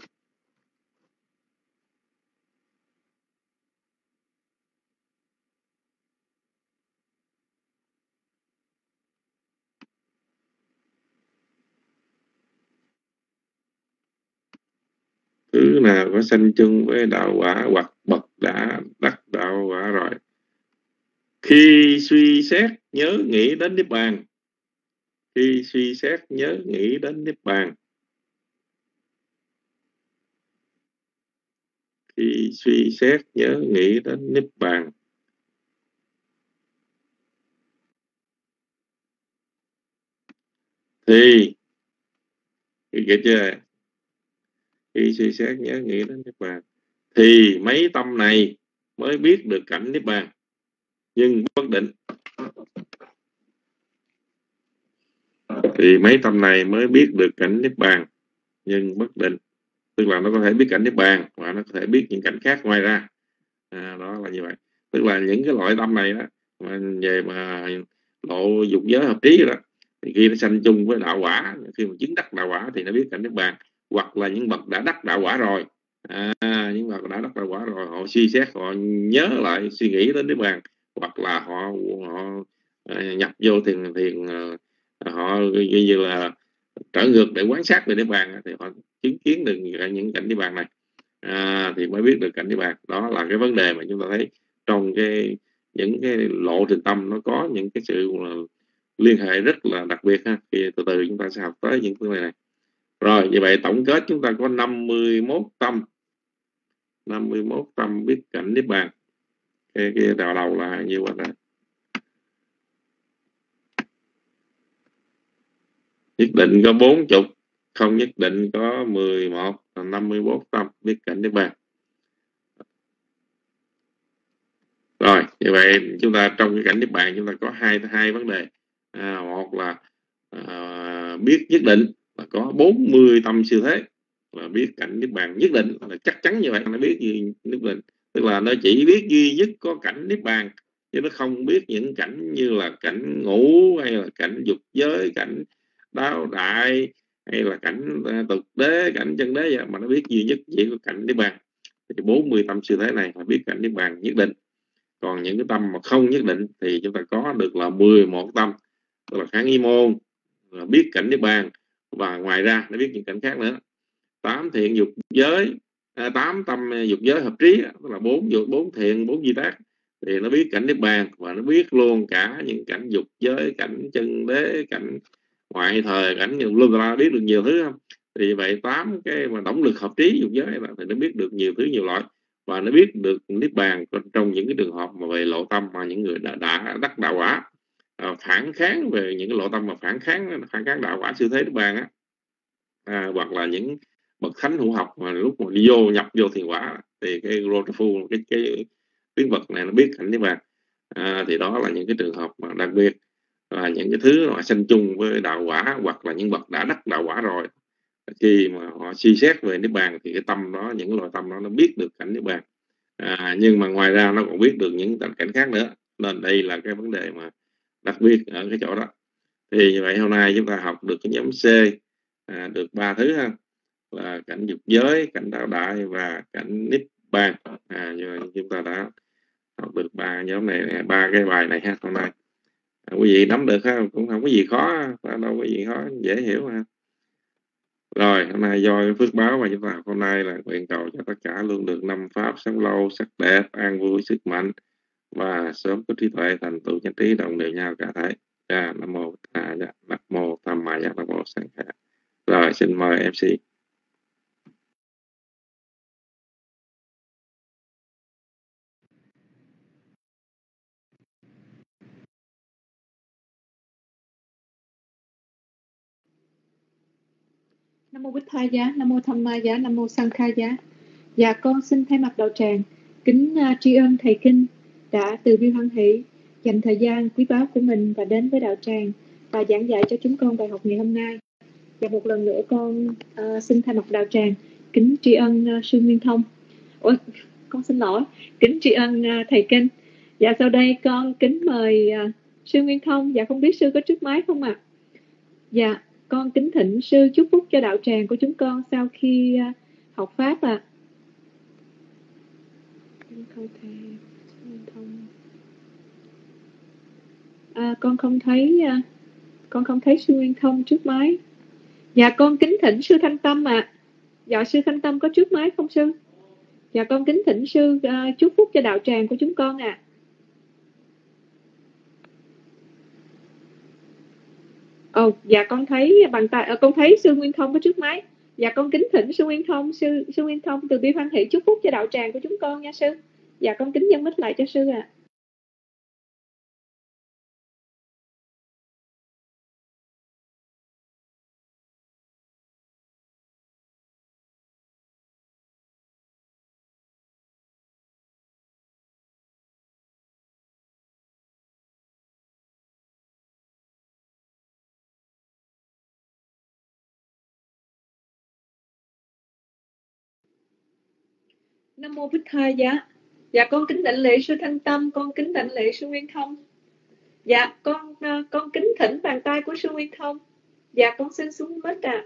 Thứ nào có sanh chung với đạo quả, hoặc bậc đã đắc đạo quả rồi. Khi suy xét nhớ nghĩ đến niết bàn, khi suy xét nhớ nghĩ đến niết bàn, khi suy xét nhớ nghĩ đến niết bàn, thì kể chưa? Khi suy xét nhớ nghĩ đến niết bàn thì mấy tâm này mới biết được cảnh niết bàn, nhưng bất định. Thì mấy tâm này mới biết được cảnh niết bàn nhưng bất định, tức là nó có thể biết cảnh niết bàn và nó có thể biết những cảnh khác ngoài ra. À, đó là như vậy. Tức là những cái loại tâm này đó, mà về mà lộ dục giới hợp trí đó, thì khi nó sanh chung với đạo quả, khi mà chứng đắc đạo quả thì nó biết cảnh niết bàn. Hoặc là những bậc đã đắc đạo quả rồi, à, những bậc đã đắc đạo quả rồi, họ suy xét, họ nhớ lại, suy nghĩ đến niết bàn, hoặc là họ họ uh, nhập vô thiền thiền uh, họ như, như là trở ngược để quan sát về niết bàn, thì họ chứng kiến được những cảnh niết bàn này, à, thì mới biết được cảnh niết bàn. Đó là cái vấn đề mà chúng ta thấy trong cái những cái lộ trình tâm, nó có những cái sự liên hệ rất là đặc biệt ha. Thì từ từ chúng ta sẽ học tới những vấn đề này. Rồi, như vậy tổng kết chúng ta có năm mươi mốt tâm, năm mươi mốt tâm biết cảnh niết bàn. Cái, cái đầu đầu là như vậy đó. Nhất định có bốn chục, không nhất định có mười một, là năm mươi mốt tâm biết cảnh niết bàn. Như vậy chúng ta trong cái cảnh niết bàn chúng ta có hai hai vấn đề. À, một là à, biết nhất định là có bốn mươi tâm siêu thế, là biết cảnh niết bàn nhất định là chắc chắn như vậy, nó biết gì niết định, tức là nó chỉ biết duy nhất có cảnh niết bàn, chứ nó không biết những cảnh như là cảnh ngủ hay là cảnh dục giới, cảnh đáo đại hay là cảnh tục đế, cảnh chân đế vậy, mà nó biết duy nhất chỉ có cảnh niết bàn. Thì bốn mươi tâm siêu thế này là biết cảnh niết bàn nhất định. Còn những cái tâm mà không nhất định thì chúng ta có được là mười một tâm, tức là kháng nghi môn là biết cảnh niết bàn, và ngoài ra nó biết những cảnh khác nữa. Tám thiện dục giới, à, tám tâm dục giới hợp trí, tức là bốn dục, bốn thiện, bốn di tác, thì nó biết cảnh niết bàn, và nó biết luôn cả những cảnh dục giới, cảnh chân đế, cảnh ngoại thời, cảnh nhiều luôn, là biết được nhiều thứ không. Thì vậy tám cái mà động lực hợp trí dục giới là thì nó biết được nhiều thứ, nhiều loại, và nó biết được niết bàn trong những cái trường hợp mà về lộ tâm mà những người đã, đã đắc đạo quả à, phản kháng, về những cái lộ tâm mà phản kháng phản kháng đạo quả siêu thế niết bàn á, à, hoặc là những bậc thánh hữu học mà lúc mà đi vô nhập vô thiền quả thì cái Rotafu, cái cái tiếng vật này nó biết cảnh niết bàn, à, thì đó là những cái trường hợp mà đặc biệt, là những cái thứ mà sanh chung với đạo quả, hoặc là những bậc đã đắc đạo quả rồi, khi mà họ suy xét về niết bàn thì cái tâm đó, những cái loại tâm đó nó biết được cảnh niết bàn, à, nhưng mà ngoài ra nó còn biết được những cảnh khác nữa, nên đây là cái vấn đề mà đặc biệt ở cái chỗ đó. Thì như vậy hôm nay chúng ta học được cái nhóm C, à, được ba thứ ha, là cảnh dục giới, cảnh đạo đại và cảnh niết bàn. À, như vậy chúng ta đã học được ba nhóm này, ba cái bài này ha hôm nay. À, quý vị nắm được ha, cũng không có gì khó, đâu có gì khó, dễ hiểu ha. Rồi hôm nay do phước báo mà chúng ta học hôm nay là nguyện cầu cho tất cả luôn được năm pháp sống lâu, sắc đẹp, an vui, sức mạnh, và sớm có trí tuệ thành tựu chánh trí đồng đều nhau cả thể. À, nam mô à, dạ, nam mô tham ma dạ, nam mô sanh khả. Rồi xin mời em xê. Nam mô Bích Tha Giá, Nam mô Tham Ma Giá, Nam mô Sang Kha Giá. Dạ con xin thay mặt đạo tràng kính uh, tri ân thầy Kinh đã từ bi hoan hỷ dành thời gian quý báu của mình và đến với đạo tràng và giảng dạy cho chúng con bài học ngày hôm nay. Và một lần nữa con uh, xin thay mặt đạo tràng kính tri ân uh, sư Nguyên Thông. Ôi, con xin lỗi, kính tri ân uh, thầy Kinh. Dạ sau đây con kính mời uh, sư Nguyên Thông. Dạ không biết sư có trước máy không ạ? À? Dạ. Con kính thỉnh sư chúc phúc cho đạo tràng của chúng con sau khi uh, học pháp ạ. À. À, con không thấy uh, con không thấy sư Nguyên Thông trước máy. Dạ con kính thỉnh sư Thanh Tâm ạ. À. Dạ sư Thanh Tâm có trước máy không sư? Dạ con kính thỉnh sư uh, chúc phúc cho đạo tràng của chúng con ạ. À. Ồ, oh, dạ con thấy bằng tay, con thấy sư Nguyên Thông có trước máy. Dạ con kính thỉnh sư Nguyên Thông, sư sư Nguyên Thông từ bi hoan hỷ chúc phúc cho đạo tràng của chúng con nha sư. Dạ con kính dâng mic lại cho sư ạ. À. Nam mô Bích Tha Giá. Dạ con kính đảnh lễ sư Thanh Tâm, con kính đảnh lễ sư Nguyên Thông. Dạ con con kính thỉnh bàn tay của sư Nguyên Thông. Dạ con xin xuống mic ạ. À.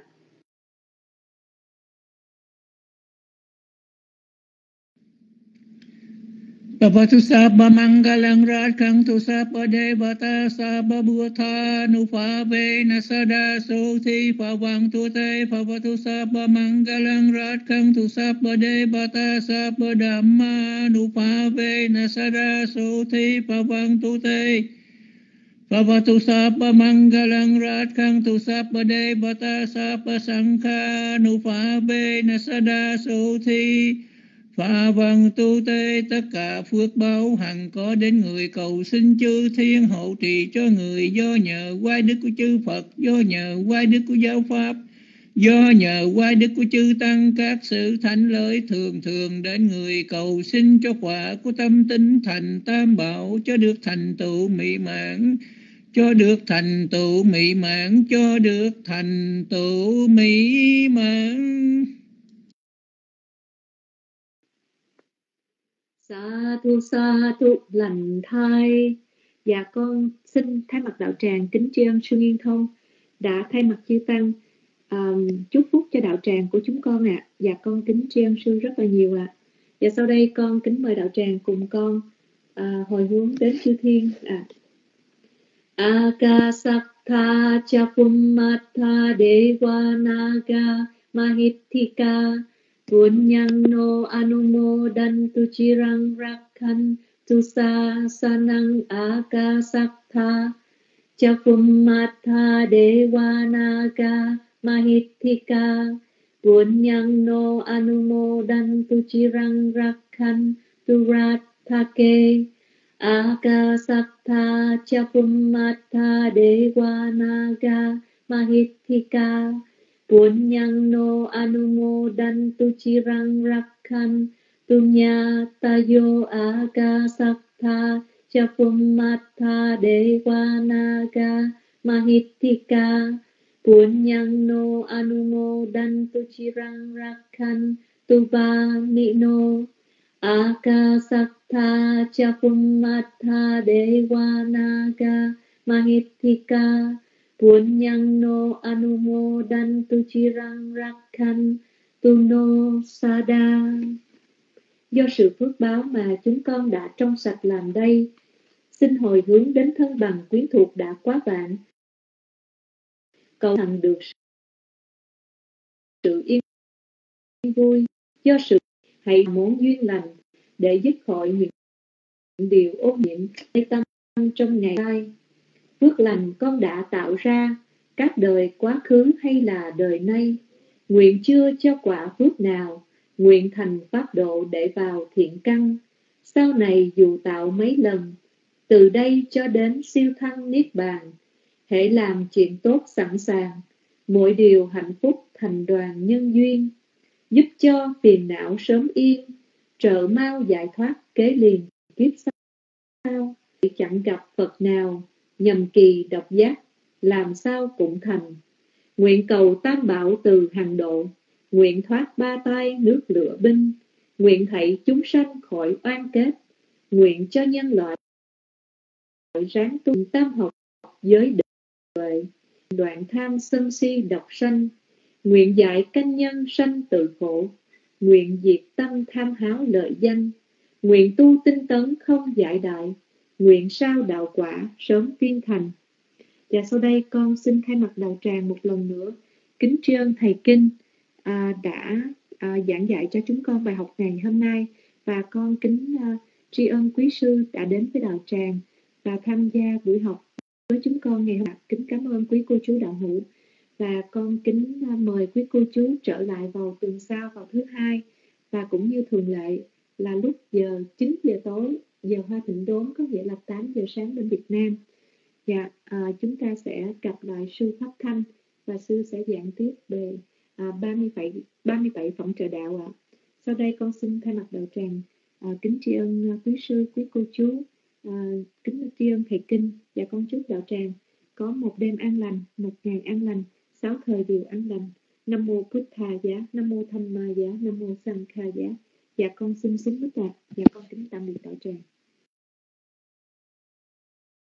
Bhavatu sabba mangalang rakhantu sabba devata sabba bhutha nupavena sada soti bhavantu te bhavatu sabba mangalang rakhantu sabba devata sabba dhamma nupavena sada soti bhavantu te bhavatu sabba mangalang rakhantu sabba devata sabba sankha nupavena sada soti Phà văn tu tê, tất cả phước báo hằng có đến người cầu xin chư thiên hộ trì cho người, do nhờ quay đức của chư Phật, do nhờ quay đức của giáo pháp, Do nhờ quay đức của chư tăng, các sự thánh lợi thường thường đến người cầu xin cho quả của tâm tinh thành tam bảo, cho được thành tựu mỹ mãn, cho được thành tựu mỹ mãn, cho được thành tựu mỹ mãn. Sa thu sa thu lành thai. Dạ con xin thay mặt đạo tràng kính tri ân sư Nguyên Thông đã thay mặt chư tăng um, chúc phúc cho đạo tràng của chúng con ạ. À. Dạ con kính tri ân sư rất là nhiều ạ. À. Và sau đây con kính mời đạo tràng cùng con uh, hồi hướng đến chư thiên. À. Akasatha Chapumatha Devanaga Mahithika Punyano Anumodantu Chirang Rakhantu Sasanang Akasatha Chapumatha Devanaga Mahithika Punyano Anumodantu Chirang Rakhantu Rathake Akasatha Chapumatha Devanaga Mahithika Punyano Anumodantu Chirang Rakhantu Nyatayo Akasatha Chapumatha Devanaga Mahithika Punyano Anumodantu Chirang Rakhantu Vanino Akasatha Chapumatha Devanaga Mahithika Punyano Anumodantu Chirang Rakhantu No Sada. Do sự phước báo mà chúng con đã trong sạch làm đây, xin hồi hướng đến thân bằng quyến thuộc đã quá vạn, cầu thành được sự yên vui. Do sự hãy muốn duyên lành để dứt khỏi những điều ô nhiễm hay tâm trong ngày mai. Phước lành con đã tạo ra các đời quá khứ hay là đời nay, nguyện chưa cho quả phước nào, nguyện thành pháp độ để vào thiện căn. Sau này dù tạo mấy lần, từ đây cho đến siêu thăng niết bàn, hễ làm chuyện tốt sẵn sàng, mỗi điều hạnh phúc thành đoàn nhân duyên, giúp cho phiền não sớm yên, trợ mau giải thoát kế liền kiếp sau. Chẳng gặp Phật nào nhầm kỳ độc giác, làm sao cũng thành. Nguyện cầu tam bảo từ hàng độ, nguyện thoát ba tai nước lửa binh, nguyện thảy chúng sanh khỏi oan kết, nguyện cho nhân loại ráng tu tam học giới đời, đoạn tham sân si độc sanh, nguyện dạy canh nhân sanh tự khổ, nguyện diệt tâm tham háo lợi danh, nguyện tu tinh tấn không giải đại, nguyện sao đạo quả sớm viên thành. Và sau đây con xin thay mặt đạo tràng một lần nữa kính tri ân thầy Kinh à, đã à, giảng dạy cho chúng con bài học ngày hôm nay, và con kính à, tri ân quý sư đã đến với đạo tràng và tham gia buổi học với chúng con ngày hôm nay. Kính cảm ơn quý cô chú đạo hữu, và con kính à, mời quý cô chú trở lại vào tuần sau, vào thứ hai, và cũng như thường lệ là lúc giờ chín giờ tối giờ Hoa Thịnh Đốn, có nghĩa là tám giờ sáng bên Việt Nam. Dạ, à, chúng ta sẽ gặp lại sư Pháp Thanh và sư sẽ giảng tiếp về à, ba mươi bảy phẩm trợ đạo ạ. À. Sau đây con xin thay mặt đạo tràng à, kính tri ân à, quý sư, quý cô chú, à, kính tri ân thầy Kinh, và con chúc đạo tràng có một đêm an lành, một ngày an lành, sáu thời điều an lành. Nam mô Bụt Thà Giá, Nam mô Tham Ma Giá, Nam mô Sanh Kha Giá. Dạ con xin xuống hết ạ. Dạ con kính tạm biệt đạo tràng.